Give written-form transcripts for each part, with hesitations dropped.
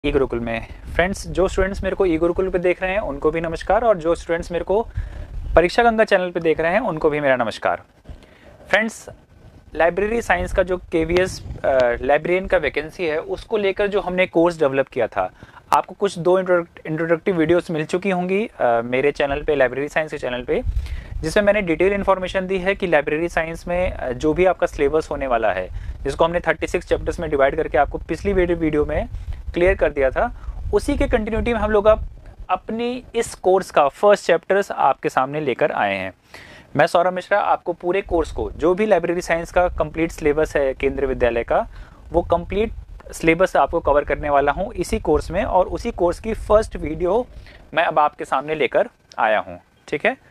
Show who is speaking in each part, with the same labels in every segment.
Speaker 1: ई गुरुकुल में। फ्रेंड्स, जो स्टूडेंट्स मेरे को ई गुरुकुल पे देख रहे हैं उनको भी नमस्कार, और जो स्टूडेंट्स मेरे को परीक्षा गंगा चैनल पे देख रहे हैं उनको भी मेरा नमस्कार। फ्रेंड्स, लाइब्रेरी साइंस का जो केवीएस लाइब्रेरियन का वैकेंसी है उसको लेकर जो हमने कोर्स डेवलप किया था, आपको कुछ दो इंट्रोडक्टिव वीडियोस मिल चुकी होंगी मेरे चैनल पे, लाइब्रेरी साइंस के चैनल पे, जिसमें मैंने डिटेल इन्फॉर्मेशन दी है कि लाइब्रेरी साइंस में जो भी आपका सिलेबस होने वाला है, जिसको हमने 36 चैप्टर्स में डिवाइड करके आपको पिछली वीडियो में क्लियर कर दिया था, उसी के कंटिन्यूटी में हम लोग अब अपनी इस कोर्स का फर्स्ट चैप्टर्स आपके सामने लेकर आए हैं। मैं सौरभ मिश्रा आपको पूरे कोर्स को, जो भी लाइब्रेरी साइंस का कंप्लीट सिलेबस है केंद्रीय विद्यालय का, वो कंप्लीट सिलेबस आपको कवर करने वाला हूँ इसी कोर्स में, और उसी कोर्स की फर्स्ट वीडियो मैं अब आपके सामने लेकर आया हूँ। ठीक है,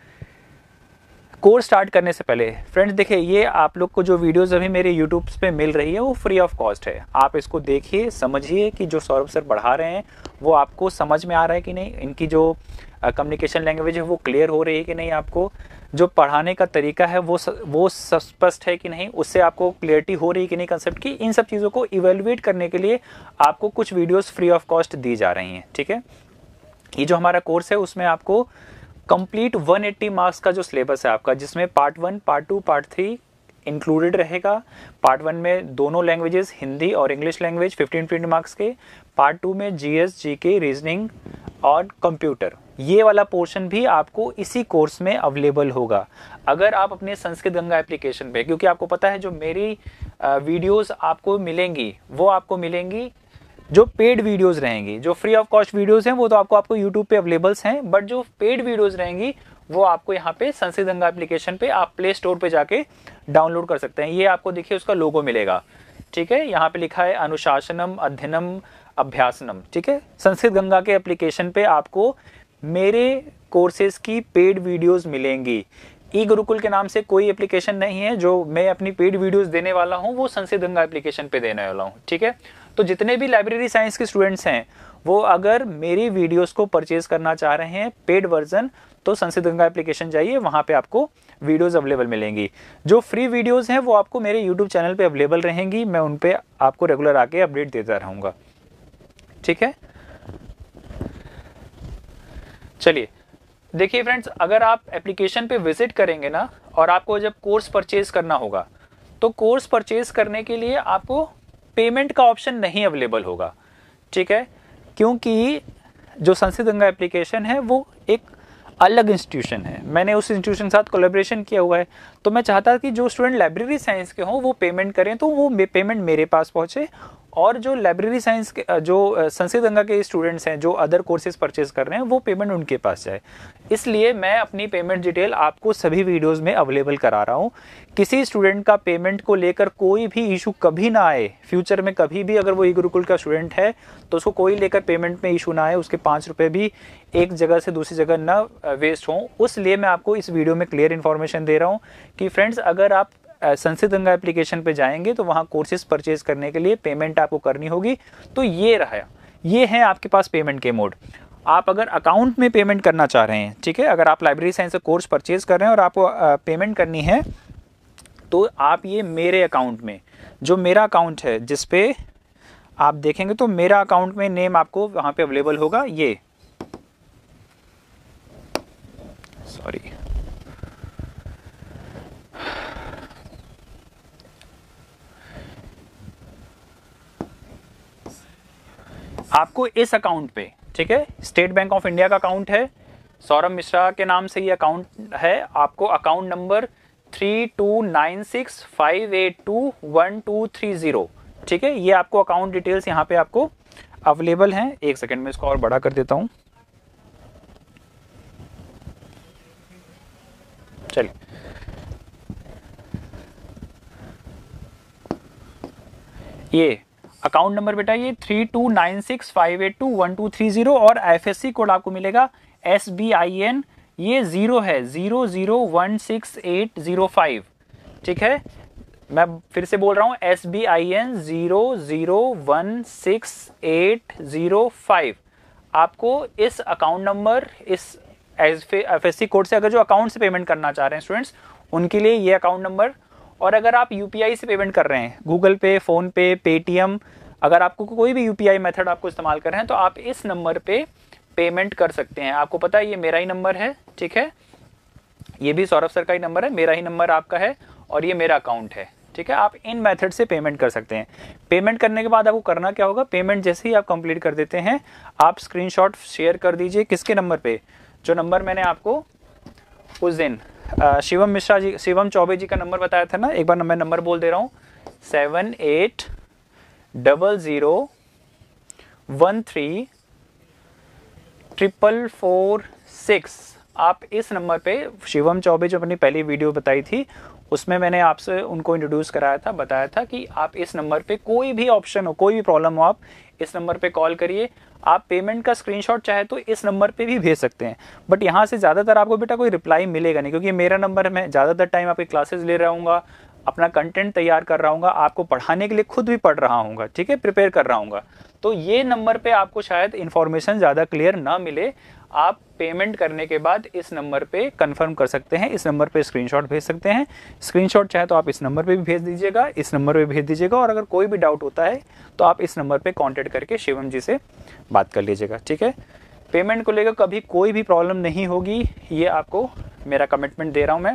Speaker 1: कोर्स स्टार्ट करने से पहले फ्रेंड्स देखिए, ये आप लोग को जो वीडियोस अभी मेरे यूट्यूब पे मिल रही है वो फ्री ऑफ कॉस्ट है। आप इसको देखिए, समझिए कि जो सौरभ सर पढ़ा रहे हैं वो आपको समझ में आ रहा है कि नहीं, इनकी जो कम्युनिकेशन लैंग्वेज है वो क्लियर हो रही है कि नहीं, आपको जो पढ़ाने का तरीका है वो स्पष्ट है कि नहीं, उससे आपको क्लियरिटी हो रही है कि नहीं कंसेप्ट की। इन सब चीज़ों को इवेलुएट करने के लिए आपको कुछ वीडियोस फ्री ऑफ कॉस्ट दी जा रही हैं। ठीक है, ये जो हमारा कोर्स है उसमें आपको कंप्लीट 180 मार्क्स का जो सिलेबस है आपका, जिसमें पार्ट 1, पार्ट 2, पार्ट 3 इंक्लूडेड रहेगा। पार्ट 1 में दोनों लैंग्वेजेस, हिंदी और इंग्लिश लैंग्वेज, 15 मार्क्स के। पार्ट 2 में जीएस, जीके, रीजनिंग और कंप्यूटर, ये वाला पोर्शन भी आपको इसी कोर्स में अवेलेबल होगा। अगर आप अपने संस्कृत गंगा एप्लीकेशन पे, क्योंकि आपको पता है जो मेरी वीडियोस आपको मिलेंगी वो आपको मिलेंगी जो पेड वीडियोस रहेंगी। जो फ्री ऑफ कॉस्ट वीडियोस हैं वो तो आपको यूट्यूब पे अवेलेबल्स हैं, बट जो पेड वीडियोस रहेंगी वो आपको यहाँ पे संस्कृत गंगा एप्लीकेशन पे आप प्ले स्टोर पे जाके डाउनलोड कर सकते हैं। ये आपको देखिए उसका लोगो मिलेगा। ठीक है, यहाँ पे लिखा है अनुशासनम अध्ययनम अभ्यासनम। ठीक है, संस्कृत गंगा के एप्लीकेशन पे आपको मेरे कोर्सेज की पेड वीडियोस मिलेंगी। ई गुरुकुल के नाम से कोई एप्लीकेशन नहीं है, जो मैं अपनी पेड वीडियोस देने वाला हूँ वो संस्कृत गंगा एप्लीकेशन पे देने वाला हूँ। ठीक है, तो जितने भी लाइब्रेरी साइंस के स्टूडेंट्स हैं वो अगर मेरी वीडियोस को परचेज करना चाह रहे हैं पेड वर्जन, तो संस्कृत गंगा एप्लीकेशन जाइए, वहाँ पे आपको वीडियोस अवेलेबल मिलेंगी। जो फ्री वीडियोस हैं वो आपको मेरे यूट्यूब चैनल पे अवेलेबल रहेंगी, मैं उन पे आपको रेगुलर आके अपडेट देता रहूँगा। ठीक है, चलिए देखिए फ्रेंड्स, अगर आप एप्लीकेशन पे विजिट करेंगे ना, और आपको जब कोर्स परचेज करना होगा, तो कोर्स परचेज करने के लिए आपको पेमेंट का ऑप्शन नहीं अवेलेबल होगा। ठीक है, क्योंकि जो संस्कृत गंगा एप्लीकेशन है वो एक अलग इंस्टीट्यूशन है, मैंने उस इंस्टीट्यूशन के साथ कोलैबोरेशन किया हुआ है। तो मैं चाहता कि जो स्टूडेंट लाइब्रेरी साइंस के हों वो पेमेंट करें, तो वो पेमेंट मेरे पास पहुंचे, और जो लाइब्रेरी साइंस के जो संस्कृत गंगा के स्टूडेंट्स हैं जो अदर कोर्सेज परचेज कर रहे हैं वो पेमेंट उनके पास जाए। इसलिए मैं अपनी पेमेंट डिटेल आपको सभी वीडियोस में अवेलेबल करा रहा हूँ। किसी स्टूडेंट का पेमेंट को लेकर कोई भी इशू कभी ना आए, फ्यूचर में कभी भी अगर वो ई गुरुकुल का स्टूडेंट है तो उसको कोई लेकर पेमेंट में इशू ना आए, उसके 5 रुपये भी एक जगह से दूसरी जगह ना वेस्ट हों। उसलिए मैं आपको इस वीडियो में क्लियर इन्फॉर्मेशन दे रहा हूँ कि फ्रेंड्स, अगर आप संस्कृत गंगा एप्लीकेशन पे जाएंगे तो वहाँ कोर्सेज परचेज करने के लिए पेमेंट आपको करनी होगी। तो ये है आपके पास पेमेंट के मोड। आप अगर अकाउंट में पेमेंट करना चाह रहे हैं, ठीक है, अगर आप लाइब्रेरी साइंस का कोर्स परचेज कर रहे हैं और आपको पेमेंट करनी है, तो आप ये मेरे अकाउंट में, जो मेरा अकाउंट है जिस पे आप देखेंगे तो मेरा अकाउंट में नेम आपको वहाँ पे अवेलेबल होगा। ये सॉरी, आपको इस अकाउंट पे, ठीक है, स्टेट बैंक ऑफ इंडिया का अकाउंट है, सौरभ मिश्रा के नाम से ये अकाउंट है। आपको अकाउंट नंबर 3296582123 ठीक है, ये आपको अकाउंट डिटेल्स यहाँ पे आपको अवेलेबल हैं। एक सेकंड में इसको और बड़ा कर देता हूँ। चलिए, ये अकाउंट नंबर बेटा ये 3296582123 और IFSC कोड आपको मिलेगा SBIN, ये 0 है, 00168005। ठीक है, मैं फिर से बोल रहा हूँ SBIN 00168005। आपको इस अकाउंट नंबर, इस IFSC कोड से अगर जो अकाउंट से पेमेंट करना चाह रहे हैं स्टूडेंट्स, उनके लिए ये अकाउंट नंबर। और अगर आप UPI से पेमेंट कर रहे हैं, गूगल पे, फोन पे, पेटीएम, अगर आपको कोई भी यूपीआई मेथड आपको इस्तेमाल कर रहे हैं तो आप इस नंबर पे पेमेंट कर सकते हैं। आपको पता है ये मेरा ही नंबर है, ठीक है, ये भी सौरभ सर का ही नंबर है, मेरा ही नंबर आपका है और ये मेरा अकाउंट है, ठीक है। आप इन मेथड से पेमेंट कर सकते हैं। पेमेंट करने के बाद आपको करना क्या होगा, पेमेंट जैसे ही आप कंप्लीट कर देते हैं आप स्क्रीनशॉट शेयर कर दीजिए किसके नंबर पे, जो नंबर मैंने आपको उस दिन शिवम मिश्रा जी, शिवम चौबे जी का नंबर बताया था ना, एक बार मैं नंबर बोल दे रहा हूँ 7800134446। आप इस नंबर पे, शिवम चौबे जो अपनी पहली वीडियो बताई थी उसमें मैंने आपसे उनको इंट्रोड्यूस कराया था, बताया था कि आप इस नंबर पे कोई भी ऑप्शन हो, कोई भी प्रॉब्लम हो, आप इस नंबर पे कॉल करिए। आप पेमेंट का स्क्रीनशॉट चाहे तो इस नंबर पे भी भेज सकते हैं, बट यहाँ से ज़्यादातर आपको बेटा कोई रिप्लाई मिलेगा नहीं, क्योंकि मेरा नंबर है, मैं ज़्यादातर टाइम आपकी क्लासेस ले रहा हूँ, अपना कंटेंट तैयार कर रहा हूँ, आपको पढ़ाने के लिए खुद भी पढ़ रहा हूँ, ठीक है, प्रिपेयर कर रहा हूँ। तो ये नंबर पे आपको शायद इन्फॉर्मेशन ज़्यादा क्लियर ना मिले। आप पेमेंट करने के बाद इस नंबर पे कंफर्म कर सकते हैं, इस नंबर पे स्क्रीनशॉट भेज सकते हैं। स्क्रीनशॉट चाहे तो आप इस नंबर पे भी भेज दीजिएगा, इस नंबर पे भेज दीजिएगा, और अगर कोई भी डाउट होता है तो आप इस नंबर पे कांटेक्ट करके शिवम जी से बात कर लीजिएगा, ठीक है। पेमेंट को लेकर कभी कोई भी प्रॉब्लम नहीं होगी, ये आपको मेरा कमिटमेंट दे रहा हूँ मैं।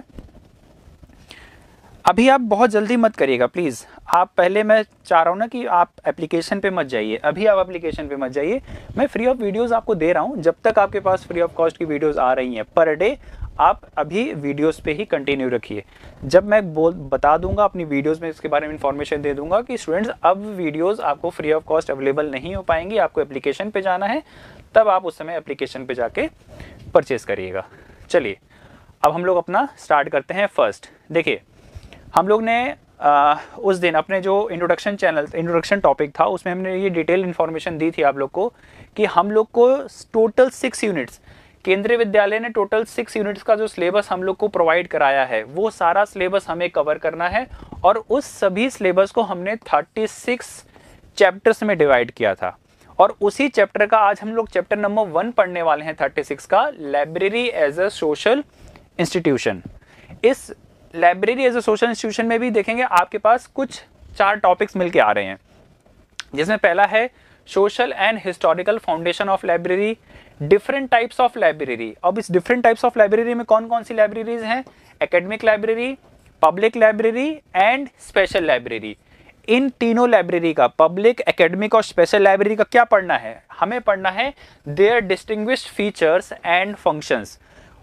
Speaker 1: अभी आप बहुत जल्दी मत करिएगा प्लीज़, आप पहले, मैं चाह रहा हूँ ना कि आप एप्लीकेशन पे मत जाइए, अभी आप एप्लीकेशन पे मत जाइए। मैं फ्री ऑफ वीडियोस आपको दे रहा हूँ, जब तक आपके पास फ्री ऑफ कॉस्ट की वीडियोस आ रही हैं पर डे, आप अभी वीडियोस पे ही कंटिन्यू रखिए। जब मैं बता दूंगा अपनी वीडियोस में इसके बारे में इंफॉर्मेशन दे दूंगा कि स्टूडेंट्स अब वीडियोस आपको फ्री ऑफ कॉस्ट अवेलेबल नहीं हो पाएंगी, आपको एप्लीकेशन पे जाना है, तब आप उस समय एप्लीकेशन पे जाके परचेज करिएगा। चलिए अब हम लोग अपना स्टार्ट करते हैं। फर्स्ट देखिए, हम लोग ने उस दिन अपने जो इंट्रोडक्शन टॉपिक था उसमें हमने ये डिटेल इन्फॉर्मेशन दी थी आप लोग को कि हम लोग को टोटल 6 यूनिट्स, केंद्रीय विद्यालय ने टोटल 6 यूनिट्स का जो सिलेबस हम लोग को प्रोवाइड कराया है वो सारा सिलेबस हमें कवर करना है, और उस सभी सिलेबस को हमने 36 चैप्टर्स में डिवाइड किया था। और उसी चैप्टर का आज हम लोग चैप्टर नंबर 1 पढ़ने वाले हैं 36 का, library as a social institution. इस library as a social institution में भी देखेंगे आपके पास कुछ 4 टॉपिक्स मिलके आ रहे हैं, जिसमें पहला है social and historical foundation of library, different types of library. अब इस डिफरेंट टाइप्स ऑफ लाइब्रेरी में कौन कौन सी लाइब्रेरीज हैं, academic library, public library and special library. इन तीनों लाइब्रेरी का, पब्लिक, एकेडमिक और स्पेशल लाइब्रेरी का क्या पढ़ना है, हमें पढ़ना है their distinguished features and functions.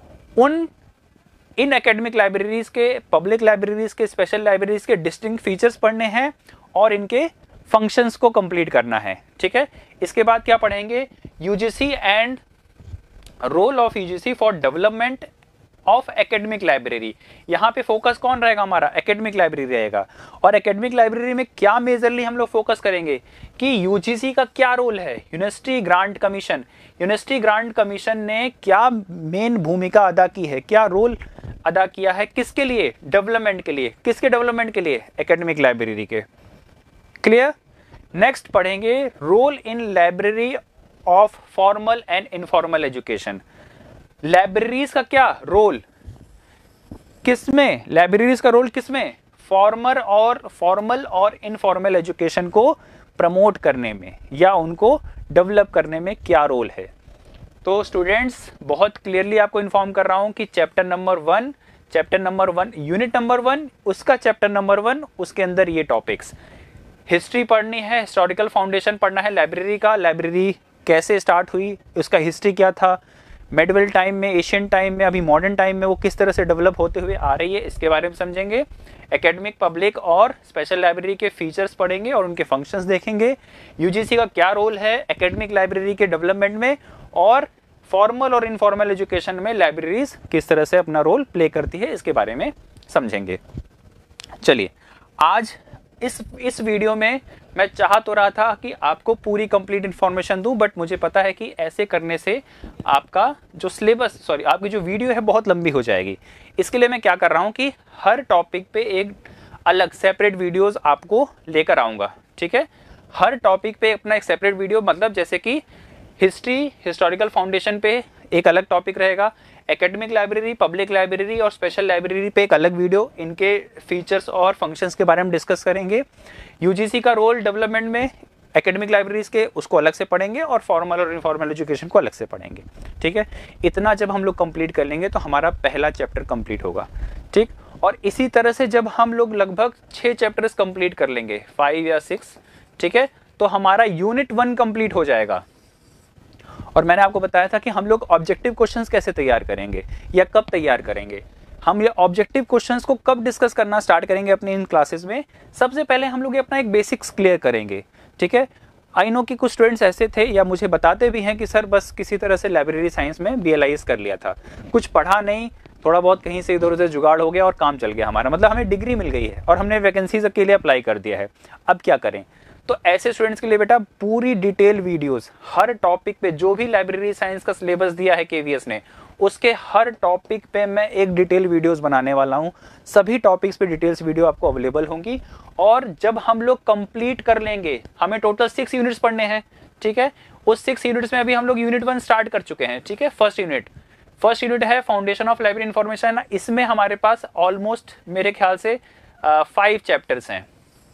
Speaker 1: इन एकेडमिक लाइब्रेरीज के, पब्लिक लाइब्रेरीज के, स्पेशल लाइब्रेरीज के डिस्टिंक्ट फीचर्स पढ़ने हैं और इनके फंक्शंस को कंप्लीट करना है, ठीक है। इसके बाद क्या पढ़ेंगे, UGC and role of UGC for development of academic library. यहाँ पे फोकस कौन रहेगा, हमारा एकेडमिक लाइब्रेरी रहेगा। और एकेडमिक लाइब्रेरी में क्या मेजरली हम लोग फोकस करेंगे कि यूजीसी का क्या रोल है, university grant commission, university grant commission ने क्या मेन भूमिका अदा की है, क्या रोल अदा किया है, किसके लिए, डेवलपमेंट के लिए। किसके डेवलपमेंट के लिए, एकेडमिक लाइब्रेरी के। क्लियर। नेक्स्ट पढ़ेंगे role in library of formal and informal education. Libraries का क्या रोल, किसमें, लाइब्रेरीज का रोल किसमें, फॉर्मल और इनफॉर्मल एजुकेशन को प्रमोट करने में या उनको डेवलप करने में क्या रोल है। तो स्टूडेंट्स बहुत क्लियरली आपको इन्फॉर्म कर रहा हूं कि चैप्टर नंबर 1 यूनिट नंबर 1 उसका चैप्टर नंबर 1, उसके अंदर ये टॉपिक्स, हिस्ट्री पढ़नी है, हिस्टोरिकल फाउंडेशन पढ़ना है लाइब्रेरी का, लाइब्रेरी कैसे स्टार्ट हुई, उसका हिस्ट्री क्या था, मेडिवल टाइम में, एशियन टाइम में, अभी मॉडर्न टाइम में वो किस तरह से डेवलप होते हुए आ रही है, इसके बारे में समझेंगे। एकेडमिक, पब्लिक और स्पेशल लाइब्रेरी के फीचर्स पढ़ेंगे और उनके फंक्शंस देखेंगे। यूजीसी का क्या रोल है एकेडमिक लाइब्रेरी के डेवलपमेंट में, और फॉर्मल और इनफॉर्मल एजुकेशन में लाइब्रेरीज किस तरह से अपना रोल प्ले करती है, इसके बारे में समझेंगे। चलिए आज इस वीडियो में मैं चाह तो रहा था कि आपको पूरी कंप्लीट इन्फॉर्मेशन दूं, बट मुझे पता है कि ऐसे करने से आपका जो सिलेबस, आपकी जो वीडियो है बहुत लंबी हो जाएगी। इसके लिए मैं क्या कर रहा हूं कि हर टॉपिक पे एक अलग सेपरेट वीडियोस आपको लेकर आऊंगा, ठीक है। हर टॉपिक पे अपना एक सेपरेट वीडियो, मतलब जैसे कि हिस्ट्री, हिस्टोरिकल फाउंडेशन पे एक अलग टॉपिक रहेगा, एकेडमिक लाइब्रेरी, पब्लिक लाइब्रेरी और स्पेशल लाइब्रेरी पे एक अलग वीडियो, इनके फीचर्स और फंक्शंस के बारे में डिस्कस करेंगे। यूजीसी का रोल डेवलपमेंट में एकेडमिक लाइब्रेरीज के उसको अलग से पढ़ेंगे और फॉर्मल और इनफॉर्मल एजुकेशन को अलग से पढ़ेंगे। ठीक है, इतना जब हम लोग कंप्लीट कर लेंगे तो हमारा पहला चैप्टर कंप्लीट होगा। ठीक, और इसी तरह से जब हम लोग लगभग 6 चैप्टर्स कंप्लीट कर लेंगे, 5 या 6, ठीक है, तो हमारा यूनिट 1 कंप्लीट हो जाएगा। और मैंने आपको बताया था कि हम लोग ऑब्जेक्टिव क्वेश्चंस कैसे तैयार करेंगे या कब तैयार करेंगे। हम ये ऑब्जेक्टिव क्वेश्चंस को कब डिस्कस करना स्टार्ट करेंगे अपनी इन क्लासेस में, सबसे पहले हम लोग अपना एक बेसिक्स क्लियर करेंगे। ठीक है, आई नो कि कुछ स्टूडेंट्स ऐसे थे या मुझे बताते भी हैं कि सर बस किसी तरह से लाइब्रेरी साइंस में BLIS कर लिया था, कुछ पढ़ा नहीं, थोड़ा बहुत कहीं से इधर उधर जुगाड़ हो गया और काम चल गया हमारा, मतलब हमें डिग्री मिल गई है और हमने वैकेंसीज के लिए अप्लाई कर दिया है, अब क्या करें। तो ऐसे स्टूडेंट्स के लिए बेटा पूरी डिटेल वीडियोस हर टॉपिक पे, जो भी लाइब्रेरी साइंस का सिलेबस दिया है KVS ने, उसके हर टॉपिक पे मैं एक डिटेल वीडियोस बनाने वाला हूं। सभी टॉपिक्स पे डिटेल्स वीडियो आपको अवेलेबल होंगी। और जब हम लोग कंप्लीट कर लेंगे, हमें टोटल 6 यूनिट्स पढ़ने हैं। ठीक है, उस 6 यूनिट्स में अभी हम लोग यूनिट 1 स्टार्ट कर चुके हैं। ठीक है, फर्स्ट यूनिट है फाउंडेशन ऑफ लाइब्रेरी इंफॉर्मेशन। इसमें हमारे पास ऑलमोस्ट मेरे ख्याल से 5 चैप्टर्स हैं।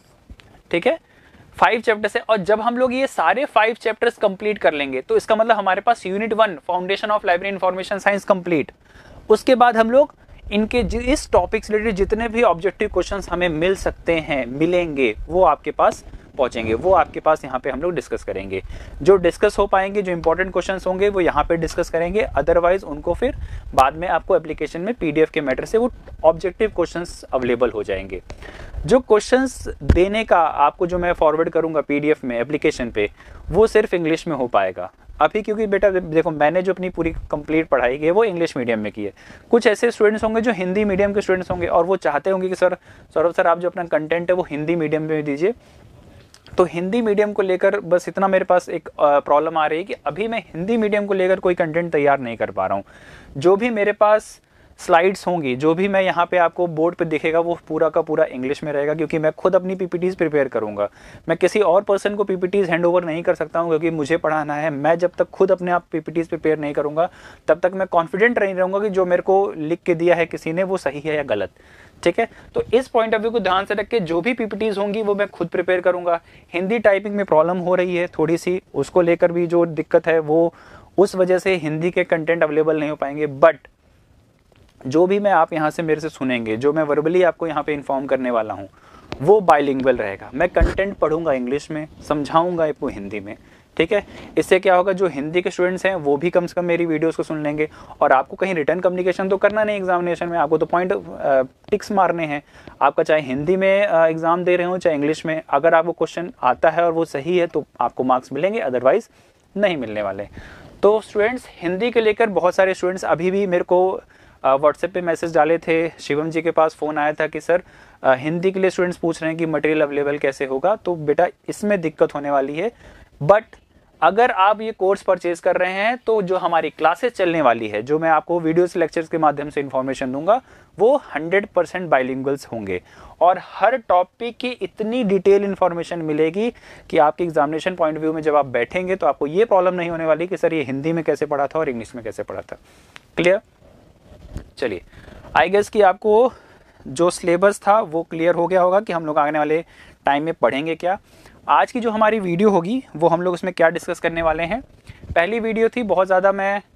Speaker 1: ठीक है, 5 चैप्टर्स है। और जब हम लोग ये सारे 5 चैप्टर्स कंप्लीट कर लेंगे तो इसका मतलब हमारे पास unit 1 foundation of library information science complete. उसके बाद हम लोग इनके इस टॉपिक से रिलेटेड जितने भी ऑब्जेक्टिव क्वेश्चंस हमें मिल सकते हैं, मिलेंगे, वो आपके पास पहुंचेंगे, वो आपके पास यहाँ पे हम लोग डिस्कस करेंगे। जो डिस्कस हो पाएंगे, जो इंपॉर्टेंट क्वेश्चंस होंगे वो यहाँ पे डिस्कस करेंगे। अदरवाइज उनको फिर बाद में आपको एप्लीकेशन में PDF के मैटर से वो ऑब्जेक्टिव क्वेश्चंस अवेलेबल हो जाएंगे। जो क्वेश्चंस देने का आपको जो मैं फॉरवर्ड करूंगा PDF में एप्लीकेशन पे, वो सिर्फ इंग्लिश में हो पाएगा अभी, क्योंकि बेटा देखो मैंने जो अपनी पूरी कंप्लीट पढ़ाई की है वो इंग्लिश मीडियम में की है। कुछ ऐसे स्टूडेंट्स होंगे जो हिंदी मीडियम के स्टूडेंट्स होंगे और वो चाहते होंगे कि सर सौरभ सर आप जो अपना कंटेंट है वो हिंदी मीडियम में दीजिए। तो हिंदी मीडियम को लेकर बस इतना मेरे पास एक प्रॉब्लम आ रही है कि अभी मैं हिंदी मीडियम को लेकर कोई कंटेंट तैयार नहीं कर पा रहा हूँ। जो भी मेरे पास स्लाइड्स होंगी, जो भी मैं यहाँ पे आपको बोर्ड पे दिखेगा, वो पूरा का पूरा इंग्लिश में रहेगा, क्योंकि मैं खुद अपनी PPTs प्रिपेयर करूँगा। मैं किसी और पर्सन को PPTs हैंड ओवर नहीं कर सकता हूँ, क्योंकि मुझे पढ़ाना है। मैं जब तक खुद अपने आप PPTs प्रिपेयर नहीं करूँगा तब तक मैं कॉन्फिडेंट नहीं रहूँगा कि जो मेरे को लिख के दिया है किसी ने वो सही है या गलत। ठीक है, तो इस पॉइंट ऑफ व्यू को ध्यान से रख के जो भी PPTs होंगी वो मैं खुद प्रिपेयर करूँगा। हिंदी टाइपिंग में प्रॉब्लम हो रही है थोड़ी सी, उसको लेकर भी जो दिक्कत है वो उस वजह से हिंदी के कंटेंट अवेलेबल नहीं हो पाएंगे। बट जो भी मैं आप यहाँ से मेरे से सुनेंगे, जो मैं वर्बली आपको यहाँ पे इन्फॉर्म करने वाला हूँ, वो बाइलिंगुअल रहेगा। मैं कंटेंट पढ़ूंगा इंग्लिश में, समझाऊंगा आपको हिंदी में। ठीक है, इससे क्या होगा, जो हिंदी के स्टूडेंट्स हैं वो भी कम से कम मेरी वीडियोस को सुन लेंगे। और आपको कहीं रिटर्न कम्युनिकेशन तो करना नहीं एग्जामिनेशन में, आपको तो पॉइंट टिक्स मारने हैं। आपका चाहे हिंदी में एग्जाम दे रहे हो चाहे इंग्लिश में, अगर आपको क्वेश्चन आता है और वो सही है तो आपको मार्क्स मिलेंगे, अदरवाइज नहीं मिलने वाले। तो स्टूडेंट्स हिंदी के लेकर बहुत सारे स्टूडेंट्स अभी भी मेरे को व्हाट्सएप पे मैसेज डाले थे। शिवम जी के पास फ़ोन आया था कि सर हिंदी के लिए स्टूडेंट्स पूछ रहे हैं कि मटेरियल अवेलेबल कैसे होगा। तो बेटा इसमें दिक्कत होने वाली है, बट अगर आप ये कोर्स परचेज कर रहे हैं तो जो हमारी क्लासेस चलने वाली है, जो मैं आपको वीडियोस लेक्चर्स के माध्यम से इन्फॉर्मेशन दूंगा, वो 100% बाइलिंगुअल्स होंगे और हर टॉपिक की इतनी डिटेल इन्फॉर्मेशन मिलेगी कि आपके एग्जामिनेशन पॉइंट ऑफ व्यू में जब आप बैठेंगे तो आपको ये प्रॉब्लम नहीं होने वाली कि सर ये हिंदी में कैसे पढ़ा था और इंग्लिश में कैसे पढ़ा था। क्लियर? चलिए, आई गेस कि आपको जो सिलेबस था वो क्लियर हो गया होगा कि हम लोग आने वाले टाइम में पढ़ेंगे क्या। आज की जो हमारी वीडियो होगी वो हम लोग उसमें क्या डिस्कस करने वाले हैं। पहली वीडियो थी, बहुत ज़्यादा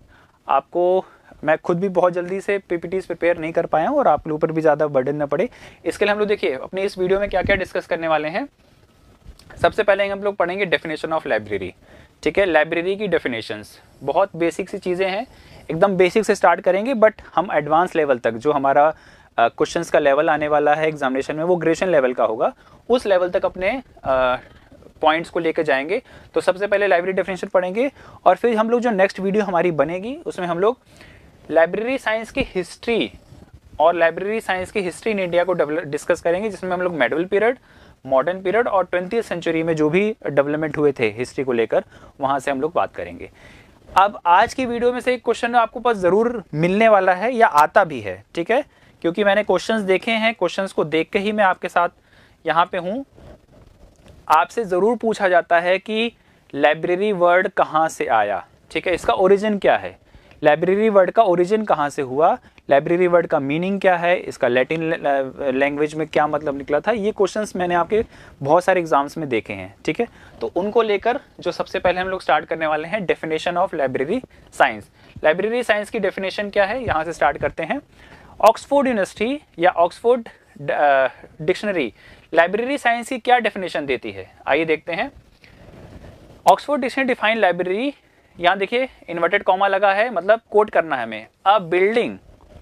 Speaker 1: मैं खुद भी बहुत जल्दी से PPTs प्रिपेयर नहीं कर पाया हूँ और आप लोगों पर भी ज़्यादा बर्डन न पड़े, इसके लिए हम लोग देखिए अपनी इस वीडियो में क्या क्या डिस्कस करने वाले हैं। सबसे पहले हम लोग पढ़ेंगे डेफिनेशन ऑफ लाइब्रेरी। ठीक है, लाइब्रेरी की डेफिनेशंस बहुत बेसिक सी चीज़ें हैं, एकदम बेसिक से स्टार्ट करेंगे, बट हम एडवांस लेवल तक जो हमारा क्वेश्चंस का लेवल आने वाला है एग्जामिनेशन में वो ग्रेजुएशन लेवल का होगा, उस लेवल तक अपने पॉइंट्स को लेकर जाएंगे। तो सबसे पहले लाइब्रेरी डेफिनेशन पढ़ेंगे और फिर हम लोग जो नेक्स्ट वीडियो हमारी बनेगी उसमें हम लोग लाइब्रेरी साइंस की हिस्ट्री और लाइब्रेरी साइंस की हिस्ट्री इन इंडिया को डिस्कस करेंगे, जिसमें हम लोग मेडिवल पीरियड, मॉडर्न पीरियड और 20वीं सेंचुरी में जो भी डेवलपमेंट हुए थे हिस्ट्री को लेकर, वहाँ से हम लोग बात करेंगे। अब आज की वीडियो में से एक क्वेश्चन आपको पास ज़रूर मिलने वाला है या आता भी है। ठीक है, क्योंकि मैंने क्वेश्चंस देखे हैं, क्वेश्चंस को देख के ही मैं आपके साथ यहाँ पे हूँ। आपसे ज़रूर पूछा जाता है कि लाइब्रेरी वर्ड कहाँ से आया। ठीक है, इसका ओरिजिन क्या है, लाइब्रेरी वर्ड का ओरिजिन कहाँ से हुआ, लाइब्रेरी वर्ड का मीनिंग क्या है, इसका लैटिन लैंग्वेज में क्या मतलब निकला था, ये क्वेश्चंस मैंने आपके बहुत सारे एग्जाम्स में देखे हैं, ठीक है। तो उनको लेकर जो सबसे पहले हम लोग स्टार्ट करने वाले हैं, definition of library science. Library science की डेफिनेशन क्या है, यहाँ से स्टार्ट करते हैं। ऑक्सफोर्ड यूनिवर्सिटी या ऑक्सफोर्ड डिक्शनरी लाइब्रेरी साइंस की क्या डेफिनेशन देती है, आइए देखते हैं। ऑक्सफोर्ड डिक्शनरी डिफाइन लाइब्रेरी, यहाँ देखिए इन्वर्टेड कॉमा लगा है, मतलब कोट करना है हमें, अ बिल्डिंग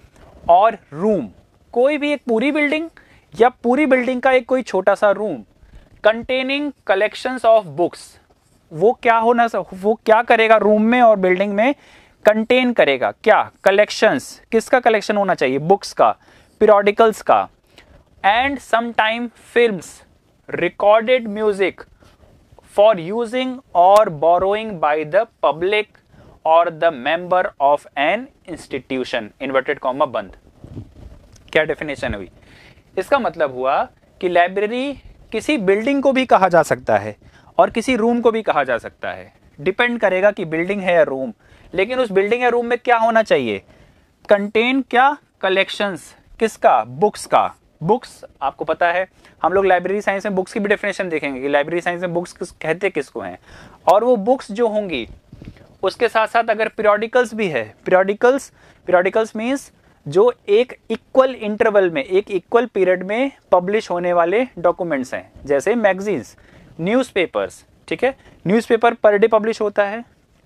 Speaker 1: और रूम, कोई भी एक पूरी बिल्डिंग या पूरी बिल्डिंग का एक कोई छोटा सा room, containing collections of books. वो क्या करेगा रूम में और बिल्डिंग में, कंटेन करेगा क्या, कलेक्शंस, किसका कलेक्शन होना चाहिए, बुक्स का, पीरियोडिकल्स का, and sometime films, recorded music for using और बोरोइंग बाय द पब्लिक और the member of an institution, inverted comma बंद। क्या डेफिनेशन हुई, इसका मतलब हुआ कि लाइब्रेरी किसी बिल्डिंग को भी कहा जा सकता है और किसी रूम को भी कहा जा सकता है, डिपेंड करेगा कि बिल्डिंग है या रूम, लेकिन उस बिल्डिंग या रूम में क्या होना चाहिए, कंटेन क्या, कलेक्शंस, किसका, बुक्स का। बुक्स आपको पता है, हम लोग लाइब्रेरी साइंस में बुक्स की भी डेफिनेशन देखेंगे कि लाइब्रेरी साइंस में बुक्स कहते किसको हैं, और वो बुक्स जो होंगी उसके साथ साथ अगर पीरियोडिकल्स भी है, पीरियोडिकल्स मीन्स जो एक इक्वल इंटरवल में, एक इक्वल पीरियड में पब्लिश होने वाले डॉक्यूमेंट्स हैं, जैसे मैगजीन्स, न्यूज़पेपर्स, ठीक है। न्यूज़पेपर पर डे पब्लिश होता है,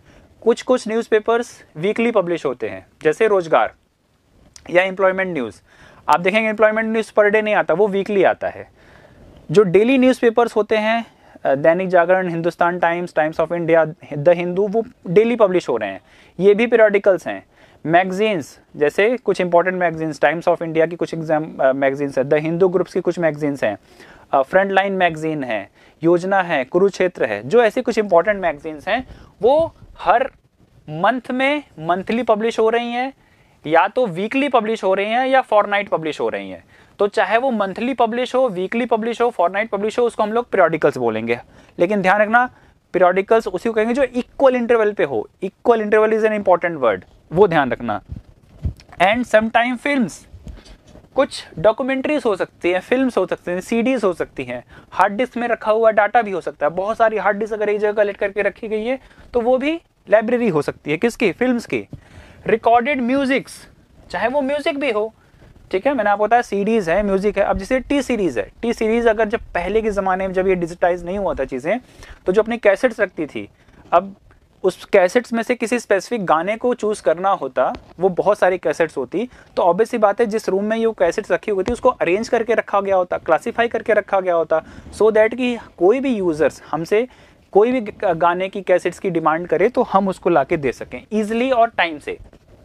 Speaker 1: कुछ न्यूज़पेपर्स वीकली पब्लिश होते हैं, जैसे रोजगार या एम्प्लॉयमेंट न्यूज़। आप देखेंगे एम्प्लॉयमेंट न्यूज़ पर डे नहीं आता, वो वीकली आता है। जो डेली न्यूज़पेपर्स होते हैं, Dainik Jagran, Hindustan times, times of India, the Hindu, वो डेली पब्लिश हो रहे हैं, ये भी पीरियोडिकल्स हैं। मैगजीन्स, जैसे कुछ important magazines, times of India की कुछ मैगजीन्स है, द हिंदू ग्रुप्स की कुछ मैगजीन्स हैं, फ्रंट लाइन मैगजीन है, योजना है, कुरुक्षेत्र है, जो ऐसे कुछ इंपॉर्टेंट मैगजीन्स हैं वो हर मंथ में मंथली पब्लिश हो रही हैं, या तो वीकली पब्लिश हो रही हैं या फॉरनाइट पब्लिश हो रही हैं। तो चाहे वो मंथली पब्लिश हो, वीकली पब्लिश हो, फॉरनाइट पब्लिश हो, उसको हम लोग पीरियोडिकल्स बोलेंगे। लेकिन ध्यान रखना, पीरियोडिकल्स उसी को कहेंगे जो इक्वल इंटरवल पे हो, equal interval is an important word, वो ध्यान रखना। एंड समटाइम फिल्म्स, कुछ डॉक्यूमेंट्रीज हो सकती हैं, फिल्म्स हो सकती हैं, सीडीज हो सकती हैं, हार्ड डिस्क में रखा हुआ डाटा भी हो सकता है, बहुत सारी हार्ड डिस्क अगर एक जगह कलेक्ट करके रखी गई है तो वो भी लाइब्रेरी हो सकती है, किसकी, फिल्म्स की। रिकॉर्डेड म्यूजिक्स, चाहे वो म्यूजिक भी हो, ठीक है, मैंने आपको बताया सीडीज है, म्यूजिक है। अब जैसे टी सीरीज है, टी सीरीज अगर जब पहले के ज़माने में जब ये डिजिटाइज नहीं हुआ था चीज़ें, तो जो अपनी कैसेट्स रखती थी, अब उस कैसेट्स में से किसी स्पेसिफिक गाने को चूज़ करना होता, वो बहुत सारी कैसेट्स होती, तो ऑब्वियस सी बात है जिस रूम में ये कैसेट्स रखी हुई थी उसको अरेंज करके रखा गया होता, क्लासीफाई करके रखा गया होता, सो दैट कि कोई भी यूज़र्स हमसे कोई भी गाने की कैसेट्स की डिमांड करे तो हम उसको ला के दे सकें ईजिली और टाइम से।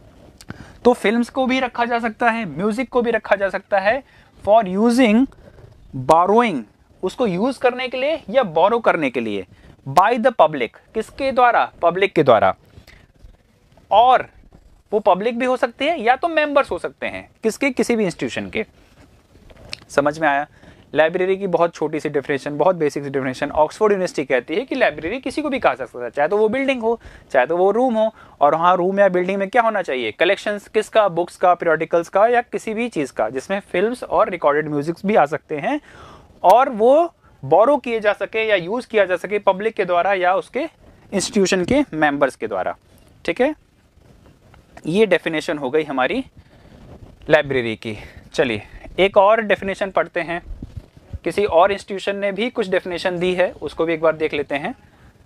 Speaker 1: तो फिल्म्स को भी रखा जा सकता है, म्यूजिक को भी रखा जा सकता है, फॉर यूजिंग, बोरोइंग, उसको यूज करने के लिए या बोरो करने के लिए, बाय द पब्लिक, किसके द्वारा, पब्लिक के द्वारा। और वो पब्लिक भी हो सकती है या तो मेंबर्स हो सकते हैं, किसके, किसी भी इंस्टीट्यूशन के। समझ में आया। लाइब्रेरी की बहुत छोटी सी डेफिनेशन, बहुत बेसिक सी डेफिनेशन। ऑक्सफोर्ड यूनिवर्सिटी कहती है कि लाइब्रेरी किसी को भी कहा जा सकता है, चाहे तो वो बिल्डिंग हो, चाहे तो वो रूम हो, और वहाँ रूम या बिल्डिंग में क्या होना चाहिए, कलेक्शंस, किसका, बुक्स का, पीरियोडिकल्स का, या किसी भी चीज़ का, जिसमें फिल्म्स और रिकॉर्डेड म्यूजिक्स भी आ सकते हैं, और वो बोरो किए जा सके या यूज़ किया जा सके पब्लिक के द्वारा या उसके इंस्टीट्यूशन के मेंबर्स के द्वारा, ठीक है। ये डेफिनेशन हो गई हमारी लाइब्रेरी की। चलिए एक और डेफिनेशन पढ़ते हैं, किसी और इंस्टीट्यूशन ने भी कुछ डेफिनेशन दी है, उसको भी एक बार देख लेते हैं।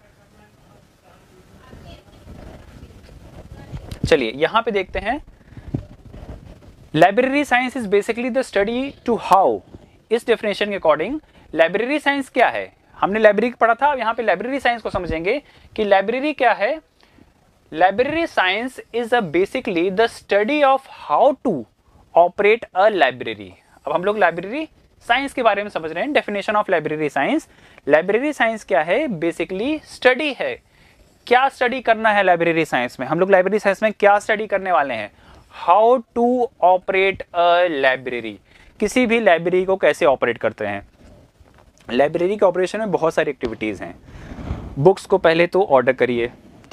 Speaker 1: चलिए यहां पे देखते हैं, library science is basically the study to how, इस डेफिनेशन के अकॉर्डिंग लाइब्रेरी साइंस क्या है, हमने लाइब्रेरी पढ़ा था, अब यहां पे लाइब्रेरी साइंस को समझेंगे कि लाइब्रेरी क्या है। Library science is a basically the study of how to operate a library. अब हम लोग लाइब्रेरी साइंस के बारे में समझ रहे हैं, definition of library science. Library science क्या है, बेसिकली स्टडी है। क्या स्टडी करना है लाइब्रेरी साइंस में, हम लोग लाइब्रेरी साइंस में क्या स्टडी करने वाले हैं, how to operate a library, किसी भी लाइब्रेरी को कैसे ऑपरेट करते हैं। लाइब्रेरी के ऑपरेशन में बहुत सारी एक्टिविटीज हैं। बुक्स को पहले तो ऑर्डर करिए,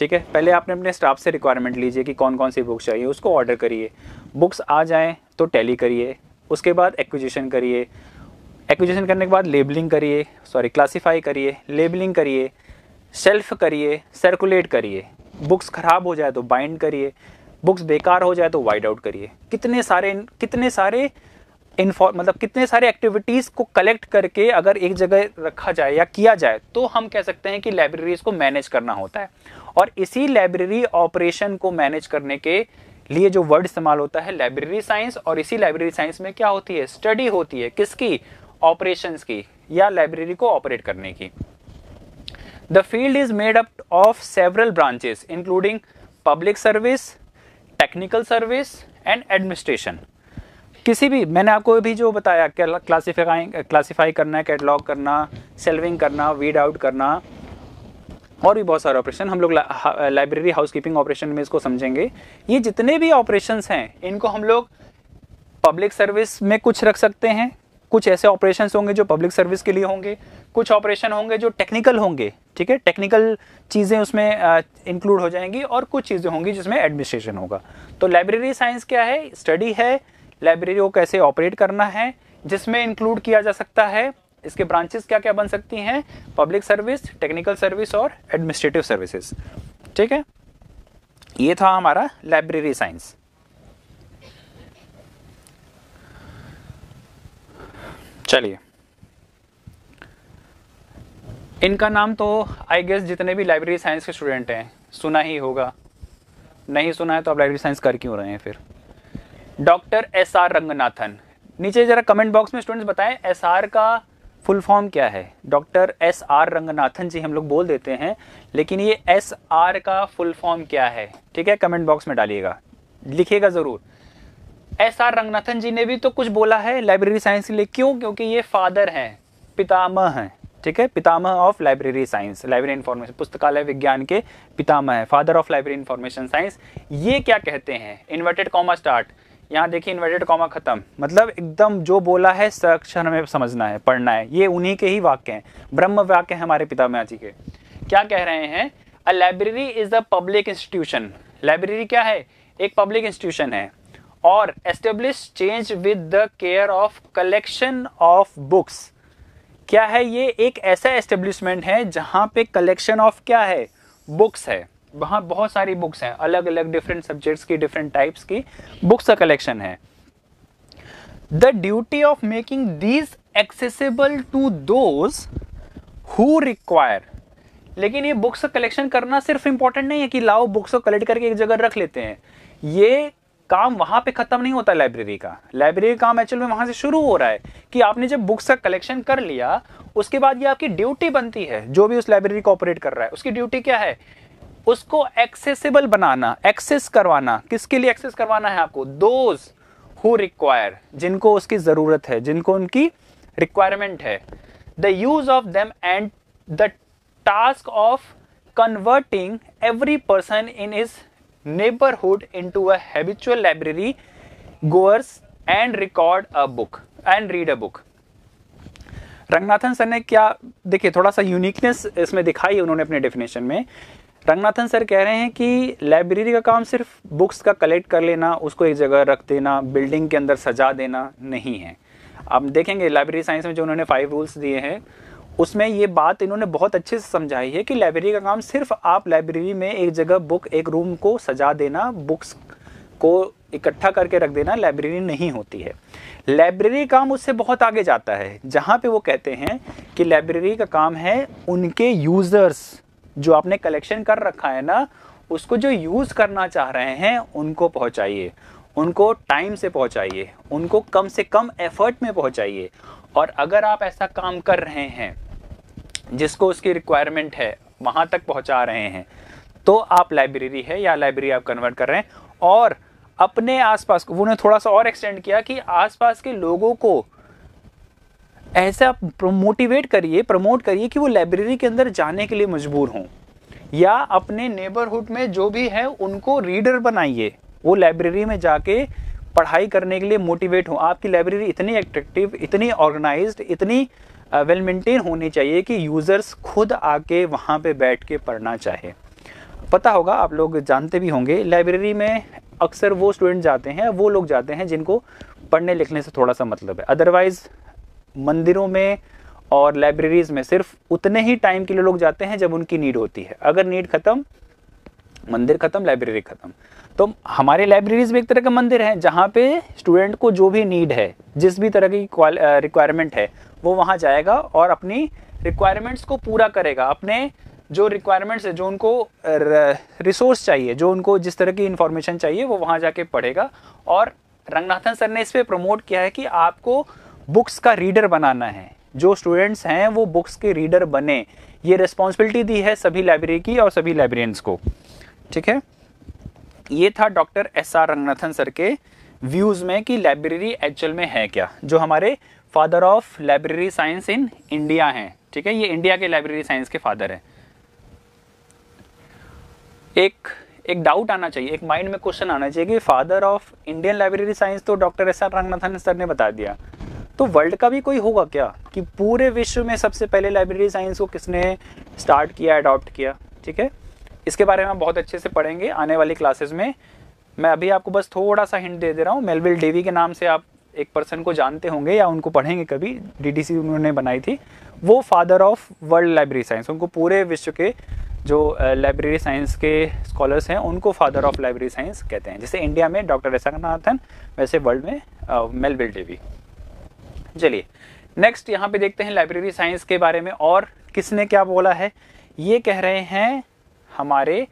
Speaker 1: ठीक है, पहले आपने अपने स्टाफ से रिक्वायरमेंट लीजिए कि कौन कौन सी बुक्स चाहिए, उसको ऑर्डर करिए, बुक्स आ जाएँ तो टैली करिए, उसके बाद एक्विजिशन करिए, एक्विजिशन करने के बाद लेबलिंग करिए, क्लासीफाई करिए, लेबलिंग करिए, शेल्फ करिए, सर्कुलेट करिए, बुक्स ख़राब हो जाए तो बाइंड करिए, बुक्स बेकार हो जाए तो वाइड आउट करिए। कितने सारे मतलब कितने सारे एक्टिविटीज़ को कलेक्ट करके अगर एक जगह रखा जाए या किया जाए तो हम कह सकते हैं कि लाइब्रेरीज को मैनेज करना होता है। और इसी लाइब्रेरी ऑपरेशन को मैनेज करने के लिए जो वर्ड इस्तेमाल होता है लाइब्रेरी साइंस, और इसी लाइब्रेरी साइंस में क्या होती है, स्टडी होती है, किसकी, ऑपरेशंस की या लाइब्रेरी को ऑपरेट करने की। The field is made up of several branches including public service, technical service and administration. किसी भी, मैंने आपको भी जो बताया, क्लासीफाई करना, कैटलॉग करना, सेल्विंग करना, वीड आउट करना और भी बहुत सारे ऑपरेशन हम लोग लाइब्रेरी हाउसकीपिंग ऑपरेशन में इसको समझेंगे। ये जितने भी ऑपरेशंस हैं इनको हम लोग पब्लिक सर्विस में कुछ रख सकते हैं, कुछ ऐसे ऑपरेशंस होंगे जो पब्लिक सर्विस के लिए होंगे, कुछ ऑपरेशन होंगे जो टेक्निकल होंगे, ठीक है, टेक्निकल चीज़ें उसमें इंक्लूड हो जाएंगी, और कुछ चीज़ें होंगी जिसमें एडमिनिस्ट्रेशन होगा। तो लाइब्रेरी साइंस क्या है, स्टडी है लाइब्रेरी को कैसे ऑपरेट करना है, जिसमें इंक्लूड किया जा सकता है इसके ब्रांचेस क्या क्या बन सकती हैं, पब्लिक सर्विस, टेक्निकल सर्विस और एडमिनिस्ट्रेटिव सर्विसेज। ठीक है, ये था हमारा लाइब्रेरी साइंस। चलिए, इनका नाम तो आई गेस जितने भी लाइब्रेरी साइंस के स्टूडेंट हैं सुना ही होगा, नहीं सुना है तो आप लाइब्रेरी साइंस कर क्यों रहे हैं फिर। डॉक्टर SR रंगनाथन, नीचे जरा कमेंट बॉक्स में स्टूडेंट्स बताएं SR का फुल फॉर्म क्या है। डॉक्टर SR रंगनाथन जी हम लोग बोल देते हैं, लेकिन ये SR का फुल फॉर्म क्या है, ठीक है, कमेंट बॉक्स में डालिएगा, लिखिएगा जरूर। SR रंगनाथन जी ने भी तो कुछ बोला है लाइब्रेरी साइंस के लिए, क्यों, क्योंकि ये फादर हैं, पितामह हैं, ठीक है, पितामह of library science, library information, पुस्तकालय विज्ञान के पितामह है, father of library information science. ये क्या कहते हैं, इन्वर्टेड कॉमा स्टार्ट, यहाँ देखिए इन्वर्टेड कॉमा खत्म, मतलब एकदम जो बोला है अक्षर हमें समझना है, पढ़ना है, ये उन्हीं के ही वाक्य हैं, ब्रह्म वाक्य हैं हमारे पितामह जी के। क्या कह रहे हैं, a library is a public institution, library क्या है, एक पब्लिक इंस्टीट्यूशन है, और establish change with the care of collection of books. क्या है, ये एक ऐसा एस्टेब्लिशमेंट है जहां पे कलेक्शन ऑफ क्या है, बुक्स है, वहां बहुत सारी बुक्स हैं, अलग अलग डिफरेंट सब्जेक्ट्स की, डिफरेंट टाइप्स की बुक्स का कलेक्शन है। The duty of making these accessible to those who require, लेकिन ये बुक्स का कलेक्शन करना सिर्फ इंपॉर्टेंट नहीं है कि लाओ बुक्स को कलेक्ट करके एक जगह रख लेते हैं, ये काम वहां पे खत्म नहीं होता लाइब्रेरी का। लाइब्रेरी का काम एक्चुअल में वहां से शुरू हो रहा है कि आपने जब बुक्स का कलेक्शन कर लिया उसके बाद ये आपकी ड्यूटी बनती है, जो भी उस लाइब्रेरी को ऑपरेट कर रहा है उसकी ड्यूटी क्या है, उसको एक्सेसिबल बनाना, एक्सेस करवाना। किसके लिए एक्सेस करवाना है आपको, दोज हु रिक्वायर, जिनको उसकी जरूरत है, जिनको उनकी रिक्वायरमेंट है। The use of them and the task of converting every person in his neighborhood into a habitual library goers and record a book and read a book। Ranganathan sir ने क्या, देखिए थोड़ा सा यूनिकनेस इसमें दिखाई है उन्होंने अपने डेफिनेशन में। रंगनाथन सर कह रहे हैं कि लाइब्रेरी का काम सिर्फ बुक्स का कलेक्ट कर लेना, उसको एक जगह रख देना, बिल्डिंग के अंदर सजा देना नहीं है। आप देखेंगे लाइब्रेरी साइंस में जो उन्होंने 5 रूल्स दिए हैं उसमें ये बात इन्होंने बहुत अच्छे से समझाई है कि लाइब्रेरी का काम सिर्फ आप लाइब्रेरी में एक जगह बुक, एक रूम को सजा देना, बुक्स को इकट्ठा करके रख देना लाइब्रेरी नहीं होती है। लाइब्रेरी काम उससे बहुत आगे जाता है, जहाँ पे वो कहते हैं कि लाइब्रेरी का काम है उनके यूजर्स, जो आपने कलेक्शन कर रखा है ना, उसको जो यूज करना चाह रहे हैं उनको पहुँचाइए, उनको टाइम से पहुँचाइए, उनको कम से कम एफर्ट में पहुँचाइए। और अगर आप ऐसा काम कर रहे हैं जिसको उसकी रिक्वायरमेंट है वहां तक पहुंचा रहे हैं, तो आप लाइब्रेरी है या लाइब्रेरी आप कन्वर्ट कर रहे हैं। और अपने आसपास को उन्होंने थोड़ा सा और एक्सटेंड किया कि आसपास के लोगों को ऐसा मोटिवेट करिए, प्रमोट करिए कि वो लाइब्रेरी के अंदर जाने के लिए मजबूर हों, या अपने नेबरहुड में जो भी है उनको रीडर बनाइए, वो लाइब्रेरी में जाके पढ़ाई करने के लिए मोटिवेट हो। आपकी लाइब्रेरी इतनी एट्रैक्टिव, इतनी ऑर्गेनाइज्ड, इतनी वेल मेंटेन होनी चाहिए कि यूजर्स खुद आके वहाँ पे बैठ के पढ़ना चाहे। पता होगा, आप लोग जानते भी होंगे, लाइब्रेरी में अक्सर वो स्टूडेंट जाते हैं, वो लोग जाते हैं जिनको पढ़ने लिखने से थोड़ा सा मतलब है। अदरवाइज मंदिरों में और लाइब्रेरीज में सिर्फ उतने ही टाइम के लिए लोग जाते हैं जब उनकी नीड होती है। अगर नीड खत्म, मंदिर खत्म, लाइब्रेरी खत्म। तो हमारे लाइब्रेरीज में एक तरह का मंदिर है जहाँ पे स्टूडेंट को जो भी नीड है, जिस भी तरह की रिक्वायरमेंट है, वो वहाँ जाएगा और अपनी रिक्वायरमेंट्स को पूरा करेगा। अपने जो रिक्वायरमेंट्स है, जो उनको रिसोर्स चाहिए, जो उनको जिस तरह की इंफॉर्मेशन चाहिए, वो वहाँ जाके पढ़ेगा। और रंगनाथन सर ने इस पर प्रमोट किया है कि आपको बुक्स का रीडर बनाना है। जो स्टूडेंट्स हैं वो बुक्स के रीडर बने, ये रिस्पॉन्सिबिलिटी दी है सभी लाइब्रेरी की और सभी लाइब्रेरियंस को। ठीक है, ये था डॉक्टर एस.आर. रंगनाथन सर के व्यूज में कि लाइब्रेरी एक्चुअल में है क्या, जो हमारे father of library science in India हैं। ठीक है, ये इंडिया के लाइब्रेरी साइंस के फादर हैं। एक डाउट आना चाहिए, एक माइंड में क्वेश्चन आना चाहिए कि father of Indian library science तो डॉक्टर एस.आर. रंगनाथन सर ने बता दिया, तो वर्ल्ड का भी कोई होगा क्या कि पूरे विश्व में सबसे पहले लाइब्रेरी साइंस को किसने स्टार्ट किया, अडॉप्ट किया। ठीक है, इसके बारे में हम बहुत अच्छे से पढ़ेंगे आने वाली क्लासेस में। मैं अभी आपको बस थोड़ा सा हिंट दे दे रहा हूँ। मेलविल डेवी के नाम से आप एक पर्सन को जानते होंगे या उनको पढ़ेंगे कभी, डीडीसी उन्होंने बनाई थी। वो father of world library science, उनको पूरे विश्व के जो लाइब्रेरी साइंस के स्कॉलर्स हैं उनको फादर ऑफ लाइब्रेरी साइंस कहते हैं। जैसे इंडिया में डॉक्टर एस.आर. रंगनाथन, वैसे वर्ल्ड में मेलविल डेवी। चलिए नेक्स्ट यहाँ पे देखते हैं लाइब्रेरी साइंस के बारे में और किसने क्या बोला है। ये कह रहे हैं हमारे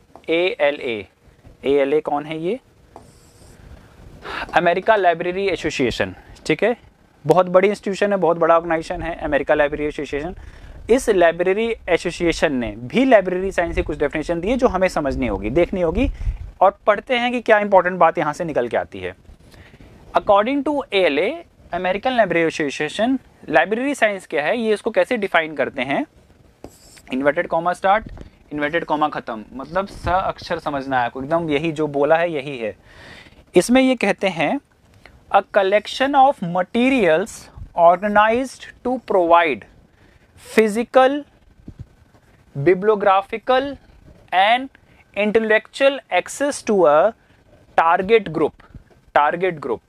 Speaker 1: ALA कौन है? ये अमेरिका लाइब्रेरी एसोसिएशन। ठीक है, बहुत बड़ी इंस्टीट्यूशन है, बहुत बड़ा ऑर्गेनाइजेशन है अमेरिका लाइब्रेरी एसोसिएशन। इस लाइब्रेरी एसोसिएशन ने भी लाइब्रेरी साइंस की कुछ डेफिनेशन दी है जो हमें समझनी होगी, देखनी होगी, और पढ़ते हैं कि क्या इंपॉर्टेंट बात यहाँ से निकल के आती है। According to ALA, American library association, library science क्या है, ये इसको कैसे डिफाइन करते हैं। Inverted comma start, inverted comma खत्म, मतलब स अक्षर समझना है आपको, एकदम यही जो बोला है यही है। इसमें ये कहते हैं a collection of materials organized to provide physical, bibliographical and intellectual access to a target group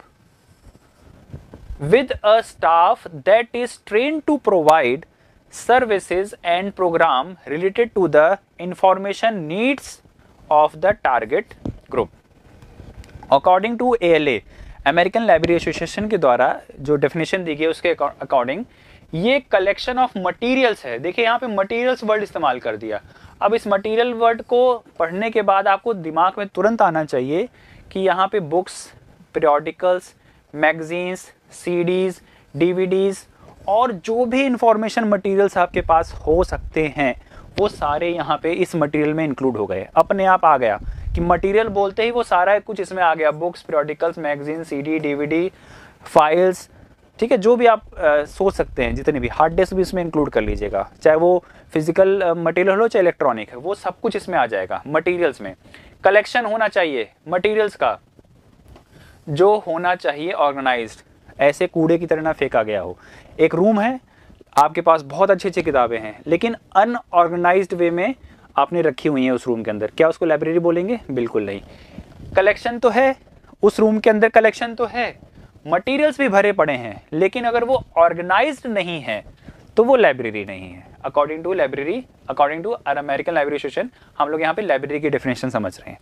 Speaker 1: with a staff that is trained to provide services and program related to the information needs of the target group. According to ALA, American library association के द्वारा जो definition दी गई उसके according ये collection of materials है। देखिए यहाँ पे मटेरियल्स वर्ड इस्तेमाल कर दिया। अब इस मटेरियल वर्ड को पढ़ने के बाद आपको दिमाग में तुरंत आना चाहिए कि यहाँ पे books, periodicals, magazines, CDs, DVDs और जो भी इंफॉर्मेशन मटेरियल्स आपके पास हो सकते हैं वो सारे यहाँ पे इस मटेरियल में इंक्लूड हो गए। अपने आप आ गया कि मटेरियल बोलते ही वो सारा कुछ इसमें आ गया, books, periodicals, magazine, CD, DVD, files. ठीक है, जो भी आप सोच सकते हैं, जितने भी, हार्ड डिस्क भी इसमें इंक्लूड कर लीजिएगा, चाहे वो फिजिकल मटेरियल हो चाहे इलेक्ट्रॉनिक है, वो सब कुछ इसमें आ जाएगा मटेरियल्स में। कलेक्शन होना चाहिए मटेरियल्स का, जो होना चाहिए ऑर्गेनाइज्ड, ऐसे कूड़े की तरह ना फेंका गया हो। एक रूम है, आपके पास बहुत अच्छी अच्छी किताबें हैं लेकिन अनऑर्गेनाइज्ड वे में आपने रखी हुई हैं उस रूम के अंदर, क्या उसको लाइब्रेरी बोलेंगे? बिल्कुल नहीं। कलेक्शन तो है उस रूम के अंदर, कलेक्शन तो है, मटेरियल्स भी भरे पड़े हैं, लेकिन अगर वो ऑर्गेनाइज्ड नहीं है तो वो लाइब्रेरी नहीं है। According to American library association, हम लोग यहाँ पे लाइब्रेरी की डेफिनेशन समझ रहे हैं।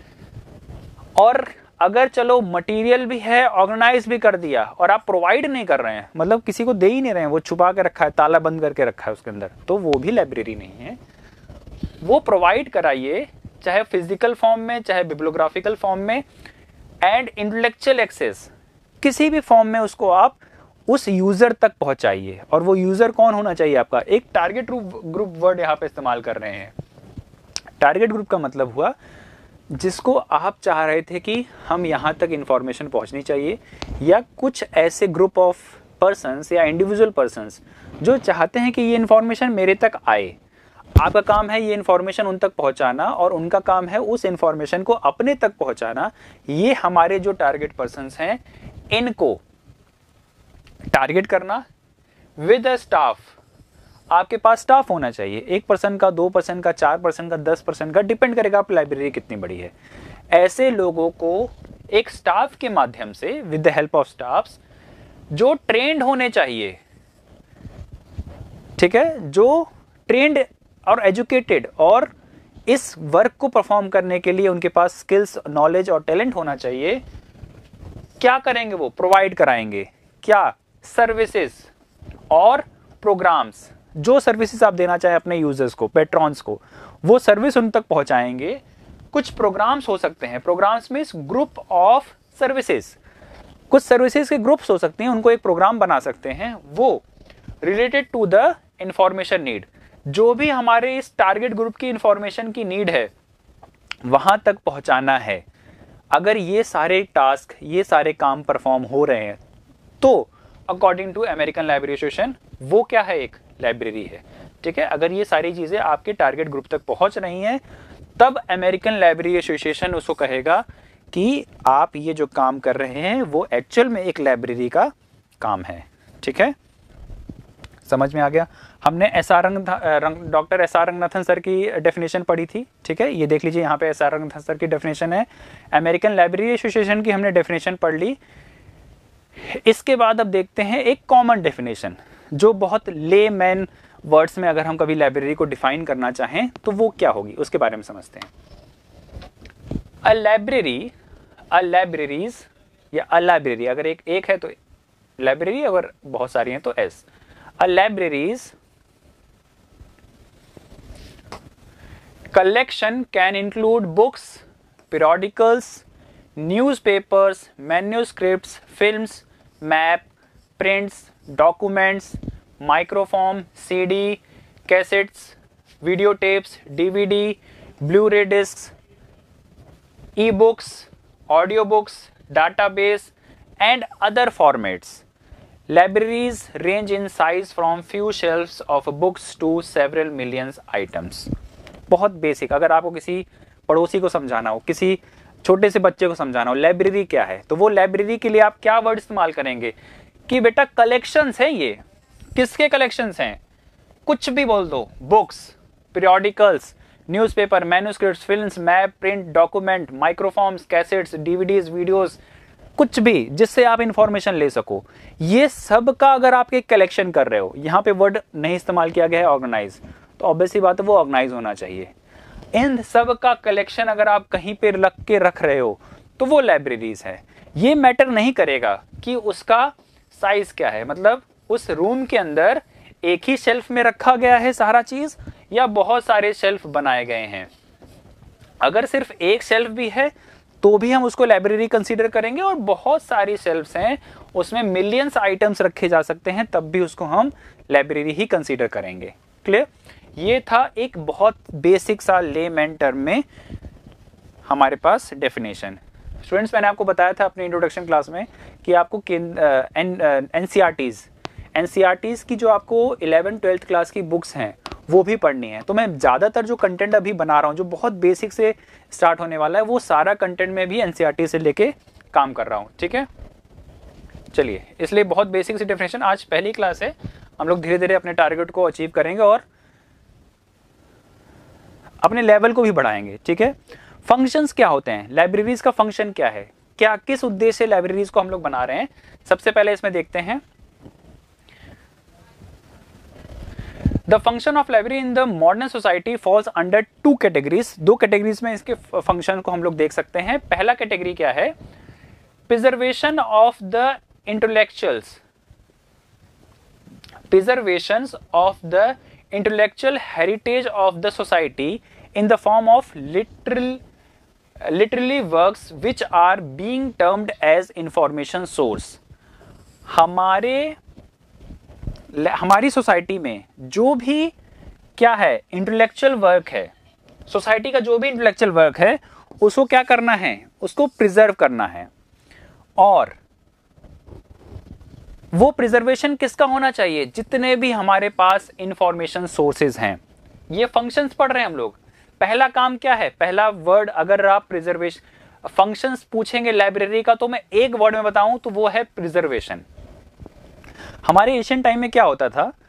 Speaker 1: और अगर चलो मटेरियल भी है, ऑर्गेनाइज भी कर दिया और आप प्रोवाइड नहीं कर रहे हैं, मतलब किसी को दे ही नहीं रहे हैं, वो छुपा के रखा है, ताला बंद करके रखा है उसके अंदर, तो वो भी लाइब्रेरी नहीं है। वो प्रोवाइड कराइए, चाहे फिजिकल फॉर्म में चाहे बिब्लियोग्राफिकल फॉर्म में, एंड इंटेलेक्चुअल एक्सेस, किसी भी फॉर्म में उसको आप उस यूजर तक पहुंचाइए। और वो यूजर कौन होना चाहिए आपका? एक टारगेट ग्रुप वर्ड यहाँ पे इस्तेमाल कर रहे हैं। टारगेट ग्रुप का मतलब हुआ जिसको आप चाह रहे थे कि हम यहाँ तक इंफॉर्मेशन पहुँचनी चाहिए, या कुछ ऐसे ग्रुप ऑफ पर्सन्स या इंडिविजुअल पर्सन्स जो चाहते हैं कि ये इंफॉर्मेशन मेरे तक आए। आपका काम है ये इंफॉर्मेशन उन तक पहुँचाना और उनका काम है उस इंफॉर्मेशन को अपने तक पहुँचाना। ये हमारे जो टारगेट पर्सन्स हैं इनको टारगेट करना विद अ स्टाफ। आपके पास स्टाफ होना चाहिए, 1% का, 2% का, 4% का, 10% का, डिपेंड करेगा आप लाइब्रेरी कितनी बड़ी है। ऐसे लोगों को एक स्टाफ के माध्यम से, with the help of staffs, जो ट्रेंड होने चाहिए, ठीक है, जो ट्रेंड और एजुकेटेड और इस वर्क को परफॉर्म करने के लिए उनके पास स्किल्स, नॉलेज और टैलेंट होना चाहिए, क्या करेंगे वो प्रोवाइड कराएंगे। क्या? सर्विसेज और प्रोग्राम्स। जो सर्विसेज आप देना चाहें अपने यूजर्स को, पेट्रॉन्स को, वो सर्विस उन तक पहुंचाएंगे। कुछ प्रोग्राम्स हो सकते हैं, प्रोग्राम्स में ग्रुप ऑफ सर्विसेज, कुछ सर्विसेज के ग्रुप्स हो सकते हैं, उनको एक प्रोग्राम बना सकते हैं, वो related to the information need. जो भी हमारे इस टारगेट ग्रुप की इंफॉर्मेशन की नीड है वहां तक पहुंचाना है। अगर ये सारे टास्क, ये सारे काम परफॉर्म हो रहे हैं तो according to American library association वो क्या है? एक लाइब्रेरी है। ठीक है, अगर ये सारी चीजें आपके टारगेट ग्रुप तक पहुंच रही हैं तब अमेरिकन लाइब्रेरी एसोसिएशन उसको कहेगा कि आप ये जो काम कर रहे हैं वो एक्चुअल में एक लाइब्रेरी का काम है। ठीक है, समझ में आ गया। हमने doctor S R Ranganathan sir की डेफिनेशन पढ़ी थी। ठीक है, ये देख लीजिए, यहाँ पे एस आर रंगनाथन सर की डेफिनेशन है। अमेरिकन लाइब्रेरी एसोसिएशन की हमने डेफिनेशन पढ़ ली। इसके बाद अब देखते हैं एक कॉमन डेफिनेशन, जो बहुत लेमैन वर्ड्स में अगर हम कभी लाइब्रेरी को डिफाइन करना चाहें तो वो क्या होगी, उसके बारे में समझते हैं। अ लाइब्रेरी, अ लाइब्रेरीज या अ लाइब्रेरी, अगर एक है तो लाइब्रेरी, अगर बहुत सारी हैं तो एस। A libraries collection can include books, periodicals, newspapers, manuscripts, films, map, prints, documents, microfilm, CD, cassettes, videotapes, DVD, Blu-ray discs, e-books, audiobooks, database, and other formats. Libraries range in size from few shelves of books to several millions items. बहुत basic, अगर आपको किसी पड़ोसी को समझाना हो, किसी छोटे से बच्चे को समझाना हो लाइब्रेरी क्या है, तो वो लाइब्रेरी के लिए आप क्या वर्ड इस्तेमाल करेंगे कि बेटा कलेक्शंस हैं। ये किसके कलेक्शंस हैं? कुछ भी बोल दो, books, periodicals, newspaper, manuscripts, films, map, print, document, microforms, cassettes, DVDs, videos, कुछ भी जिससे आप इंफॉर्मेशन ले सको, ये सब का अगर आप एक कलेक्शन कर रहे हो, यहाँ पे वर्ड नहीं इस्तेमाल किया गया है ऑर्गेनाइज, तो ऑब्वियसली बात है वो ऑर्गेनाइज होना चाहिए। इन सब का कलेक्शन अगर आप कहीं पे रख रहे हो तो वो लाइब्रेरीज है। ये मैटर नहीं करेगा कि उसका साइज क्या है, मतलब उस रूम के अंदर एक ही शेल्फ में रखा गया है सारा चीज या बहुत सारे शेल्फ बनाए गए हैं। अगर सिर्फ एक शेल्फ भी है तो भी हम उसको लाइब्रेरी कंसीडर करेंगे, और बहुत सारी शेल्फ्स हैं उसमें मिलियंस आइटम्स रखे जा सकते हैं तब भी उसको हम लाइब्रेरी ही कंसीडर करेंगे। क्लियर? ये था एक बहुत बेसिक सा लेमैन टर्म में हमारे पास डेफिनेशन। स्टूडेंट्स, मैंने आपको बताया था अपने इंट्रोडक्शन क्लास में कि आपको एनसीईआरटीज की जो आपको 11th-12th क्लास की बुक्स हैं वो भी पढ़नी है। तो मैं ज़्यादातर जो कंटेंट अभी बना रहा हूँ जो बहुत बेसिक से स्टार्ट होने वाला है, वो सारा कंटेंट में भी एनसीईआरटी से लेके काम कर रहा हूँ। ठीक है, चलिए, इसलिए बहुत बेसिक सी डेफिनेशन, आज पहली क्लास है, हम लोग धीरे धीरे अपने टारगेट को अचीव करेंगे और अपने लेवल को भी बढ़ाएंगे। ठीक है, फंक्शंस क्या होते हैं, लाइब्रेरीज का फंक्शन क्या है, क्या किस उद्देश्य से लाइब्रेरीज को हम लोग बना रहे हैं, सबसे पहले इसमें देखते हैं। The function of library in the modern society falls under two categories. दो कैटेगरीज में इसके फंक्शन को हम लोग देख सकते हैं। पहला कैटेगरी क्या है? Preservation of the intellectuals, preservations of the intellectual heritage of the society in the form of literary works which are being termed as information source। हमारी सोसाइटी में जो भी क्या है इंटेलेक्चुअल वर्क है, सोसाइटी का जो भी इंटेलेक्चुअल वर्क है उसको क्या करना है, उसको प्रिजर्व करना है। और वो प्रिजर्वेशन किसका होना चाहिए? जितने भी हमारे पास इंफॉर्मेशन सोर्सेज हैं। ये फंक्शंस पढ़ रहे हैं हम लोग। पहला काम क्या है? पहला वर्ड, अगर आप प्रिजर्वेशन फंक्शंस पूछेंगे लाइब्रेरी का तो मैं एक वर्ड में बताऊं तो वो है प्रिजर्वेशन। हमारे एशियन टाइम में क्या होता था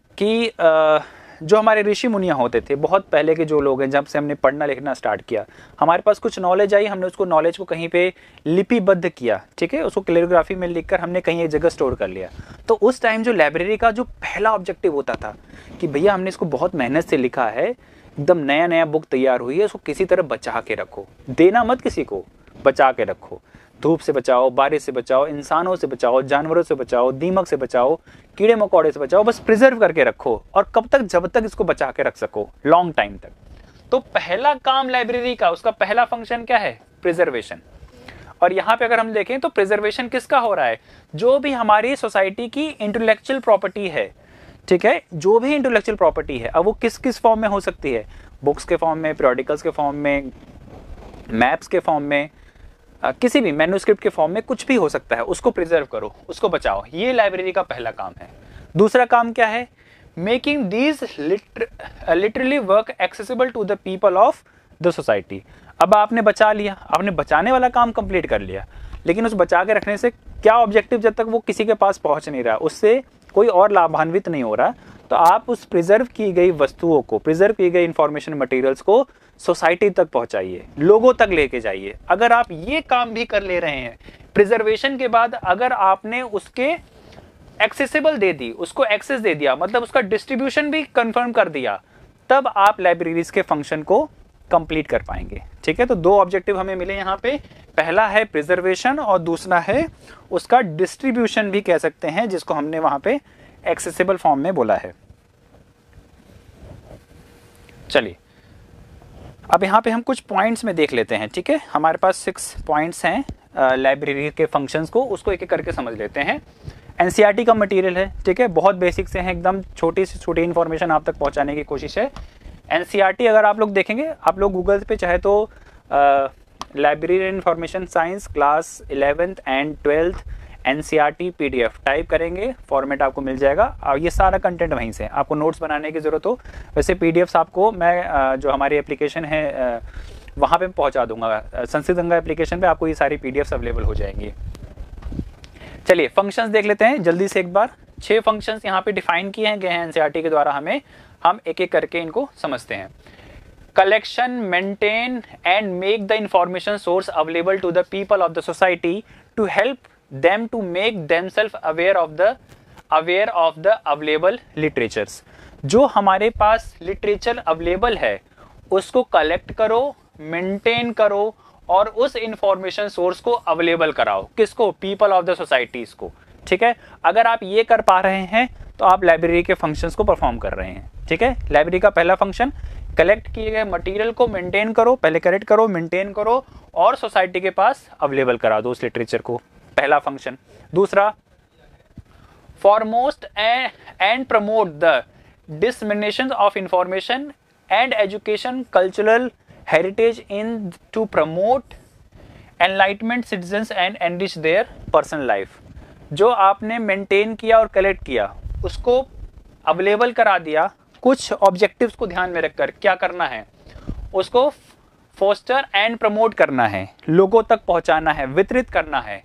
Speaker 1: कि जो हमारे ऋषि मुनिया होते थे, बहुत पहले के जो लोग हैं, जब से हमने पढ़ना लिखना स्टार्ट किया, हमारे पास कुछ नॉलेज आई, हमने उसको नॉलेज को कहीं पे लिपिबद्ध किया, ठीक है, उसको कैलिग्राफी में लिखकर हमने कहीं एक जगह स्टोर कर लिया। तो उस टाइम जो लाइब्रेरी का जो पहला ऑब्जेक्टिव होता था कि भैया हमने इसको बहुत मेहनत से लिखा है, एकदम नया नया बुक तैयार हुई है, उसको किसी तरह बचा के रखो, देना मत किसी को, बचा के रखो। धूप से बचाओ, बारिश से बचाओ, इंसानों से बचाओ, जानवरों से बचाओ, दीमक से बचाओ, कीड़े मकोड़े से बचाओ, बस प्रिजर्व करके रखो। और कब तक? जब तक इसको बचा के रख सको, लॉन्ग टाइम तक। तो पहला काम लाइब्रेरी का, उसका पहला फंक्शन क्या है? प्रिजर्वेशन। और यहाँ पे अगर हम देखें तो प्रिजर्वेशन किसका हो रहा है? जो भी हमारी सोसाइटी की इंटेलेक्चुअल प्रॉपर्टी है, ठीक है, जो भी इंटेलेक्चुअल प्रॉपर्टी है, अब वो किस किस फॉर्म में हो सकती है? बुक्स के फॉर्म में, पीरियोडिकल्स के फॉर्म में, मैप्स के फॉर्म में, किसी भी मैन्युस्क्रिप्ट के फॉर्म में, कुछ भी हो सकता है, उसको प्रिजर्व करो, उसको बचाओ। ये लाइब्रेरी का पहला काम है। दूसरा काम क्या है? Making these literally work accessible to the people of the society. अब आपने बचा लिया, आपने बचाने वाला काम कंप्लीट कर लिया, लेकिन उस बचा के रखने से क्या ऑब्जेक्टिव? जब तक वो किसी के पास पहुंच नहीं रहा, उससे कोई और लाभान्वित नहीं हो रहा, तो आप उस प्रिजर्व की गई वस्तुओं को, प्रिजर्व की गई इंफॉर्मेशन मटेरियल्स को सोसाइटी तक पहुंचाइए, लोगों तक लेके जाइए। अगर आप ये काम भी कर ले रहे हैं, प्रिजर्वेशन के बाद अगर आपने उसके एक्सेसिबल दे दी, उसको एक्सेस दे दिया, मतलब उसका डिस्ट्रीब्यूशन भी कंफर्म कर दिया, तब आप लाइब्रेरीज के फंक्शन को कंप्लीट कर पाएंगे। ठीक है, तो दो ऑब्जेक्टिव हमें मिले यहाँ पे। पहला है प्रिजर्वेशन और दूसरा है उसका डिस्ट्रीब्यूशन भी कह सकते हैं, जिसको हमने वहां पे एक्सेसिबल फॉर्म में बोला है। चलिए अब यहाँ पे हम कुछ पॉइंट्स में देख लेते हैं। ठीक है, हमारे पास 6 पॉइंट्स हैं लाइब्रेरी के फंक्शंस को, उसको एक एक करके समझ लेते हैं। एनसीईआरटी का मटेरियल है, ठीक है, बहुत बेसिक से हैं, एकदम छोटी से छोटी इन्फॉर्मेशन आप तक पहुँचाने की कोशिश है। एनसीईआरटी अगर आप लोग देखेंगे, आप लोग गूगल पे चाहे तो library information science class 11th and 12th NCERT PDF type करेंगे, फॉर्मेट आपको मिल जाएगा और ये सारा कंटेंट वहीं से। आपको नोट्स बनाने की ज़रूरत हो, वैसे पीडीएफ्स आपको मैं जो हमारी एप्लीकेशन है वहाँ पे पहुँचा दूंगा। संस्कृत गंगा एप्लीकेशन पे आपको ये सारी पीडीएफ्स अवेलेबल हो जाएंगी। चलिए फंक्शंस देख लेते हैं जल्दी से एक बार। 6 फंक्शंस यहाँ पे डिफाइन किए गए हैं एनसीईआरटी के द्वारा, हम एक एक करके इनको समझते हैं। Collection, maintain and make the information source available to the people of the society to help them to make themselves aware of the available literatures। जो हमारे पास लिटरेचर अवेलेबल है उसको कलेक्ट करो, मेंटेन करो और उस इंफॉर्मेशन सोर्स को available कराओ। किसको? पीपल ऑफ द सोसाइटीज को। ठीक है, अगर आप ये कर पा रहे हैं तो आप लाइब्रेरी के फंक्शंस को परफॉर्म कर रहे हैं। ठीक है, लाइब्रेरी का पहला फंक्शन कलेक्ट किए गए मटेरियल को मेंटेन करो, पहले कलेक्ट करो, मेंटेन करो और सोसाइटी के पास अवेलेबल करा दो उस लिटरेचर को, पहला फंक्शन। दूसरा, foremost and promote the dissemination of information and education cultural heritage in to promote enlightenment citizens and enrich their personal life. जो आपने मेंटेन किया और कलेक्ट किया उसको अवेलेबल करा दिया, कुछ ऑब्जेक्टिव्स को ध्यान में रखकर क्या करना है? उसको फोस्टर एंड प्रमोट करना है, लोगों तक पहुंचाना है, वितरित करना है।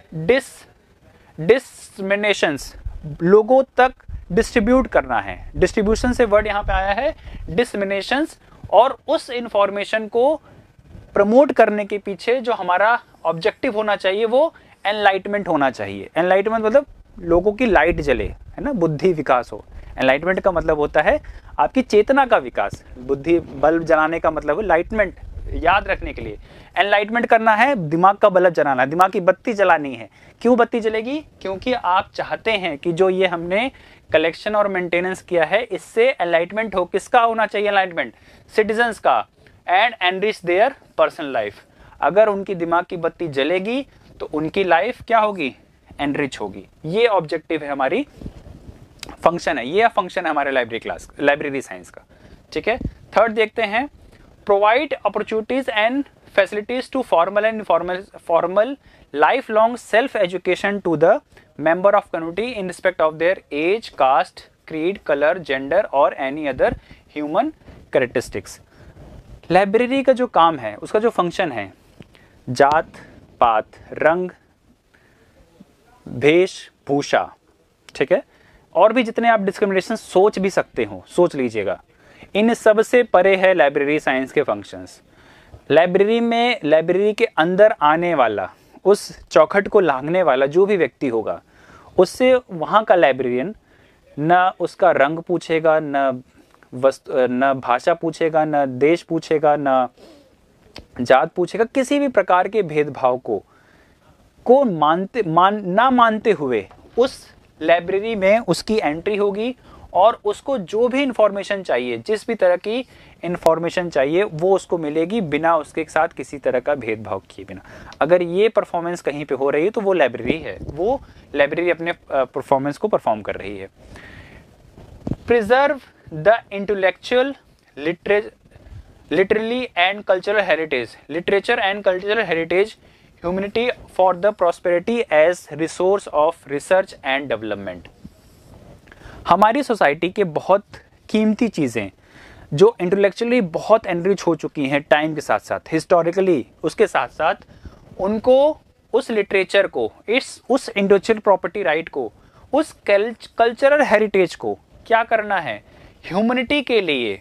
Speaker 1: डिसमिनेशंस, लोगों तक डिस्ट्रीब्यूट करना है। डिस्ट्रीब्यूशन से वर्ड यहां पे आया है डिसमिनेशंस, और उस इंफॉर्मेशन को प्रमोट करने के पीछे जो हमारा ऑब्जेक्टिव होना चाहिए वो एनलाइटमेंट होना चाहिए। एनलाइटमेंट मतलब लोगों की लाइट जले, है ना, बुद्धि विकास हो। एनलाइटमेंट का मतलब होता है आपकी चेतना का विकास। बुद्धि बल्ब जलाने का मतलब है लाइटमेंट, याद रखने के लिए एनलाइटमेंट करना है, दिमाग का बल्ब जलाना है, दिमाग की बत्ती जलानी है। क्यों बत्ती जलेगी? क्योंकि आप चाहते हैं कि जो ये हमने कलेक्शन और मेंटेनेंस किया है इससे एनलाइटमेंट हो। किसका होना चाहिए एनलाइटमेंट? सिटीजन्स का। And enrich their personal life. अगर उनकी दिमाग की बत्ती जलेगी तो उनकी लाइफ क्या होगी? एनरिच होगी। ये ऑब्जेक्टिव है, हमारी फंक्शन है, ये फंक्शन है हमारे लाइब्रेरी साइंस का। ठीक है, थर्ड देखते हैं, provide opportunities and facilities to formal and informal lifelong self education to the member of community in respect of their age, caste, creed, color, gender or any other human characteristics। Library का जो काम है, उसका जो function है, जात पात, रंग, भेष भूषा, ठीक है, और भी जितने आप डिस्क्रिमिनेशन सोच भी सकते हो सोच लीजिएगा, इन सब से परे है लाइब्रेरी साइंस के फंक्शंस। लाइब्रेरी में, लाइब्रेरी के अंदर आने वाला, उस चौखट को लांघने वाला जो भी व्यक्ति होगा, उससे वहाँ का लाइब्रेरियन न उसका रंग पूछेगा, न भाषा पूछेगा, न देश पूछेगा, न जात पूछेगा, किसी भी प्रकार के भेदभाव को ना मानते हुए उस लाइब्रेरी में उसकी एंट्री होगी और उसको जो भी इंफॉर्मेशन चाहिए, जिस भी तरह की इंफॉर्मेशन चाहिए वो उसको मिलेगी, बिना उसके साथ किसी तरह का भेदभाव किए बिना। अगर ये परफॉर्मेंस कहीं पे हो रही है तो वो लाइब्रेरी है, वो लाइब्रेरी अपने परफॉर्मेंस को परफॉर्म कर रही है। Preserve the intellectual literary and cultural heritage, literature and cultural heritage, humanity for the prosperity as resource of research and development. हमारी सोसाइटी के बहुत कीमती चीज़ें जो इंटेलेक्चुअली बहुत एनरिच हो चुकी हैं टाइम के साथ साथ, हिस्टोरिकली उसके साथ साथ, उनको, उस लिटरेचर को, उस इंटेलेक्चुअल प्रॉपर्टी राइट को, उस कल्चरल हेरिटेज को क्या करना है, ह्यूमैनिटी के लिए,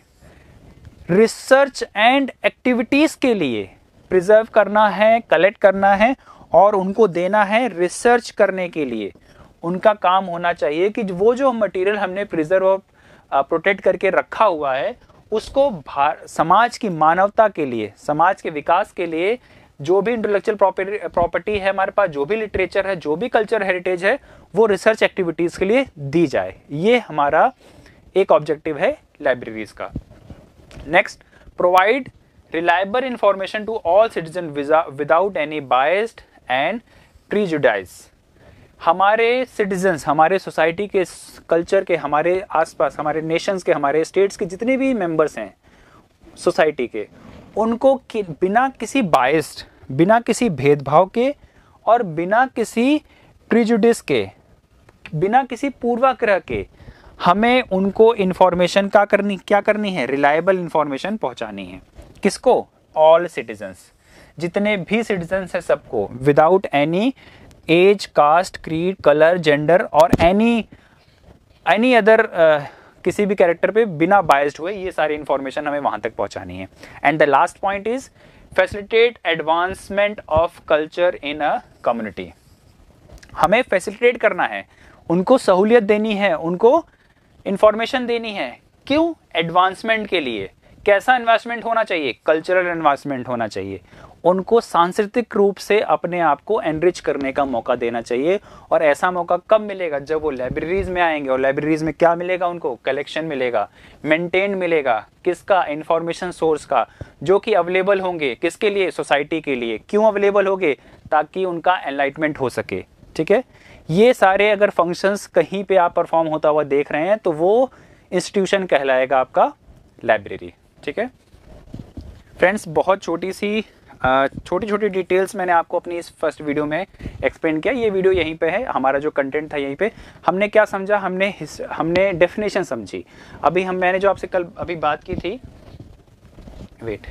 Speaker 1: रिसर्च एंड एक्टिविटीज़ के लिए प्रिजर्व करना है, कलेक्ट करना है और उनको देना है रिसर्च करने के लिए। उनका काम होना चाहिए कि वो जो मटेरियल हमने प्रिजर्व और प्रोटेक्ट करके रखा हुआ है उसको समाज की मानवता के लिए, समाज के विकास के लिए, जो भी इंटेलेक्चुअल प्रॉपर्टी है हमारे पास, जो भी लिटरेचर है, जो भी कल्चर हेरिटेज है, वो रिसर्च एक्टिविटीज़ के लिए दी जाए। ये हमारा एक ऑब्जेक्टिव है लाइब्रेरीज का। Next, provide reliable information to all citizen without any biased and prejudice. हमारे सिटीजन्स, हमारे सोसाइटी के, कल्चर के, हमारे आसपास, हमारे नेशंस के, हमारे स्टेट्स के जितने भी मेंबर्स हैं सोसाइटी के, उनको बिना किसी बायस्ड, बिना किसी भेदभाव के और बिना किसी प्रिजुडिस के, बिना किसी पूर्वाग्रह के, हमें उनको इन्फॉर्मेशन क्या करनी है, रिलायबल इंफॉर्मेशन पहुंचानी है। किसको? ऑल सिटीजन्स, जितने भी सिटीजन्स हैं सबको, without any age, caste, creed, colour, gender और एनी अदर किसी भी कैरेक्टर पे बिना बायस्ड हुए, ये सारी इंफॉर्मेशन हमें वहां तक पहुंचानी है। And the last point is facilitate advancement of culture in a community. हमें फैसिलिटेट करना है, उनको सहूलियत देनी है, उनको इंफॉर्मेशन देनी है। क्यों? एडवांसमेंट के लिए। कैसा एडवांसमेंट होना चाहिए? कल्चरल एडवांसमेंट होना चाहिए। उनको सांस्कृतिक रूप से अपने आप को एनरिच करने का मौका देना चाहिए। और ऐसा मौका कब मिलेगा? जब वो लाइब्रेरीज में आएंगे। और लाइब्रेरीज में क्या मिलेगा उनको? कलेक्शन मिलेगा, मेंटेन मिलेगा। किसका? इंफॉर्मेशन सोर्स का, जो कि अवेलेबल होंगे किसके लिए? सोसाइटी के लिए। क्यों अवेलेबल होंगे? ताकि उनका एनलाइटमेंट हो सके। ठीक है, ये सारे अगर फंक्शंस कहीं पे आप परफॉर्म होता हुआ देख रहे हैं तो वो इंस्टीट्यूशन कहलाएगा आपका लाइब्रेरी। ठीक है फ्रेंड्स, बहुत छोटी छोटी डिटेल्स मैंने आपको अपनी इस फर्स्ट वीडियो में एक्सप्लेन किया। ये वीडियो यहीं पे है, हमारा जो कंटेंट था यहीं पे। हमने क्या समझा? हमने डेफिनेशन समझी। अभी मैंने जो आपसे कल अभी बात की थी, वेट,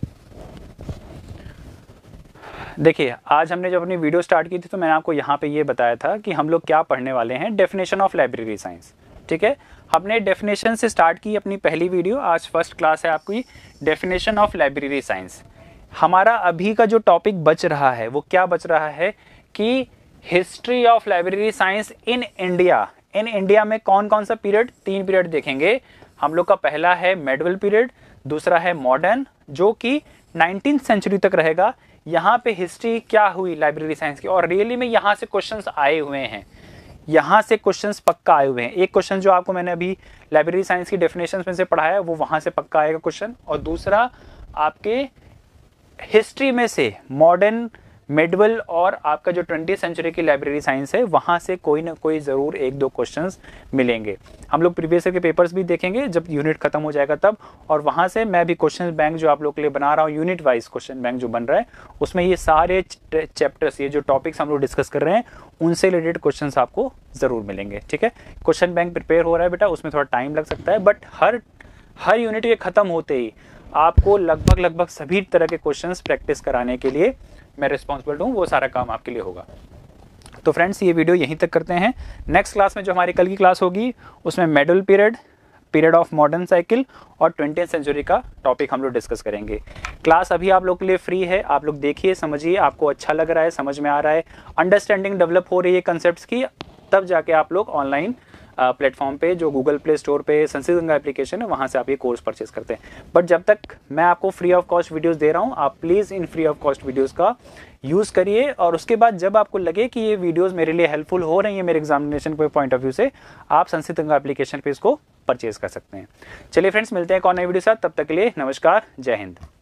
Speaker 1: देखिए, आज हमने जब अपनी वीडियो स्टार्ट की थी तो मैंने आपको यहाँ पे ये बताया था कि हम लोग क्या पढ़ने वाले हैं, डेफिनेशन ऑफ लाइब्रेरी साइंस। ठीक है, हमने डेफिनेशन से स्टार्ट की अपनी पहली वीडियो। आज फर्स्ट क्लास है आपकी डेफिनेशन ऑफ लाइब्रेरी साइंस। हमारा अभी का जो टॉपिक बच रहा है वो क्या बच रहा है कि history of library science in India. In India में कौन कौन सा पीरियड? 3 पीरियड देखेंगे हम लोग का। पहला है मेडिवल पीरियड, दूसरा है मॉडर्न जो कि 19th सेंचुरी तक रहेगा। यहाँ पे हिस्ट्री क्या हुई लाइब्रेरी साइंस की, और रियली में यहाँ से क्वेश्चंस आए हुए हैं, यहाँ से क्वेश्चंस पक्का आए हुए हैं। एक क्वेश्चन जो आपको मैंने अभी लाइब्रेरी साइंस की डेफिनेशंस में से पढ़ाया वो वहाँ से पक्का आएगा क्वेश्चन, और दूसरा आपके हिस्ट्री में से मॉडर्न, मिडवल और आपका जो 20th सेंचुरी की लाइब्रेरी साइंस है वहाँ से कोई ना कोई ज़रूर 1-2 क्वेश्चंस मिलेंगे। हम लोग प्रीवियस ईयर के पेपर्स भी देखेंगे जब यूनिट खत्म हो जाएगा तब, और वहाँ से मैं भी क्वेश्चन बैंक जो आप लोग के लिए बना रहा हूँ, यूनिट वाइज क्वेश्चन बैंक जो बन रहा है उसमें ये सारे चैप्टर्स, ये जो टॉपिक्स हम लोग डिस्कस कर रहे हैं उनसे रिलेटेड क्वेश्चन आपको ज़रूर मिलेंगे। ठीक है, क्वेश्चन बैंक प्रिपेयर हो रहा है बेटा, उसमें थोड़ा टाइम लग सकता है, बट हर यूनिट के ख़त्म होते ही आपको लगभग सभी तरह के क्वेश्चंस प्रैक्टिस कराने के लिए मैं रिस्पॉन्सिबल हूँ। वो सारा काम आपके लिए होगा। तो फ्रेंड्स ये वीडियो यहीं तक करते हैं। नेक्स्ट क्लास में जो हमारी कल की क्लास होगी उसमें middle period of modern cycle और 20th सेंचुरी का टॉपिक हम लोग डिस्कस करेंगे। क्लास अभी आप लोग के लिए फ्री है, आप लोग देखिए, समझिए, आपको अच्छा लग रहा है, समझ में आ रहा है, अंडरस्टैंडिंग डेवलप हो रही है कंसेप्ट्स की, तब जाके आप लोग ऑनलाइन प्लेटफॉर्म पे जो गूगल प्ले स्टोर पे संस्कृत गंगा एप्लीकेशन है वहाँ से आप ये कोर्स परचेज करते हैं। बट जब तक मैं आपको फ्री ऑफ कॉस्ट वीडियोस दे रहा हूँ, आप प्लीज़ इन फ्री ऑफ कॉस्ट वीडियोस का यूज़ करिए, और उसके बाद जब आपको लगे कि ये वीडियोस मेरे लिए हेल्पफुल हो रही है मेरे एग्जामिनेशन के पॉइंट ऑफ व्यू से, आप संस्कृत गंगा एप्लीकेशन पे इसको परचेज कर सकते हैं। चलिए फ्रेंड्स, मिलते हैं एक और नई वीडियो के साथ, तब तक के लिए नमस्कार, जय हिंद।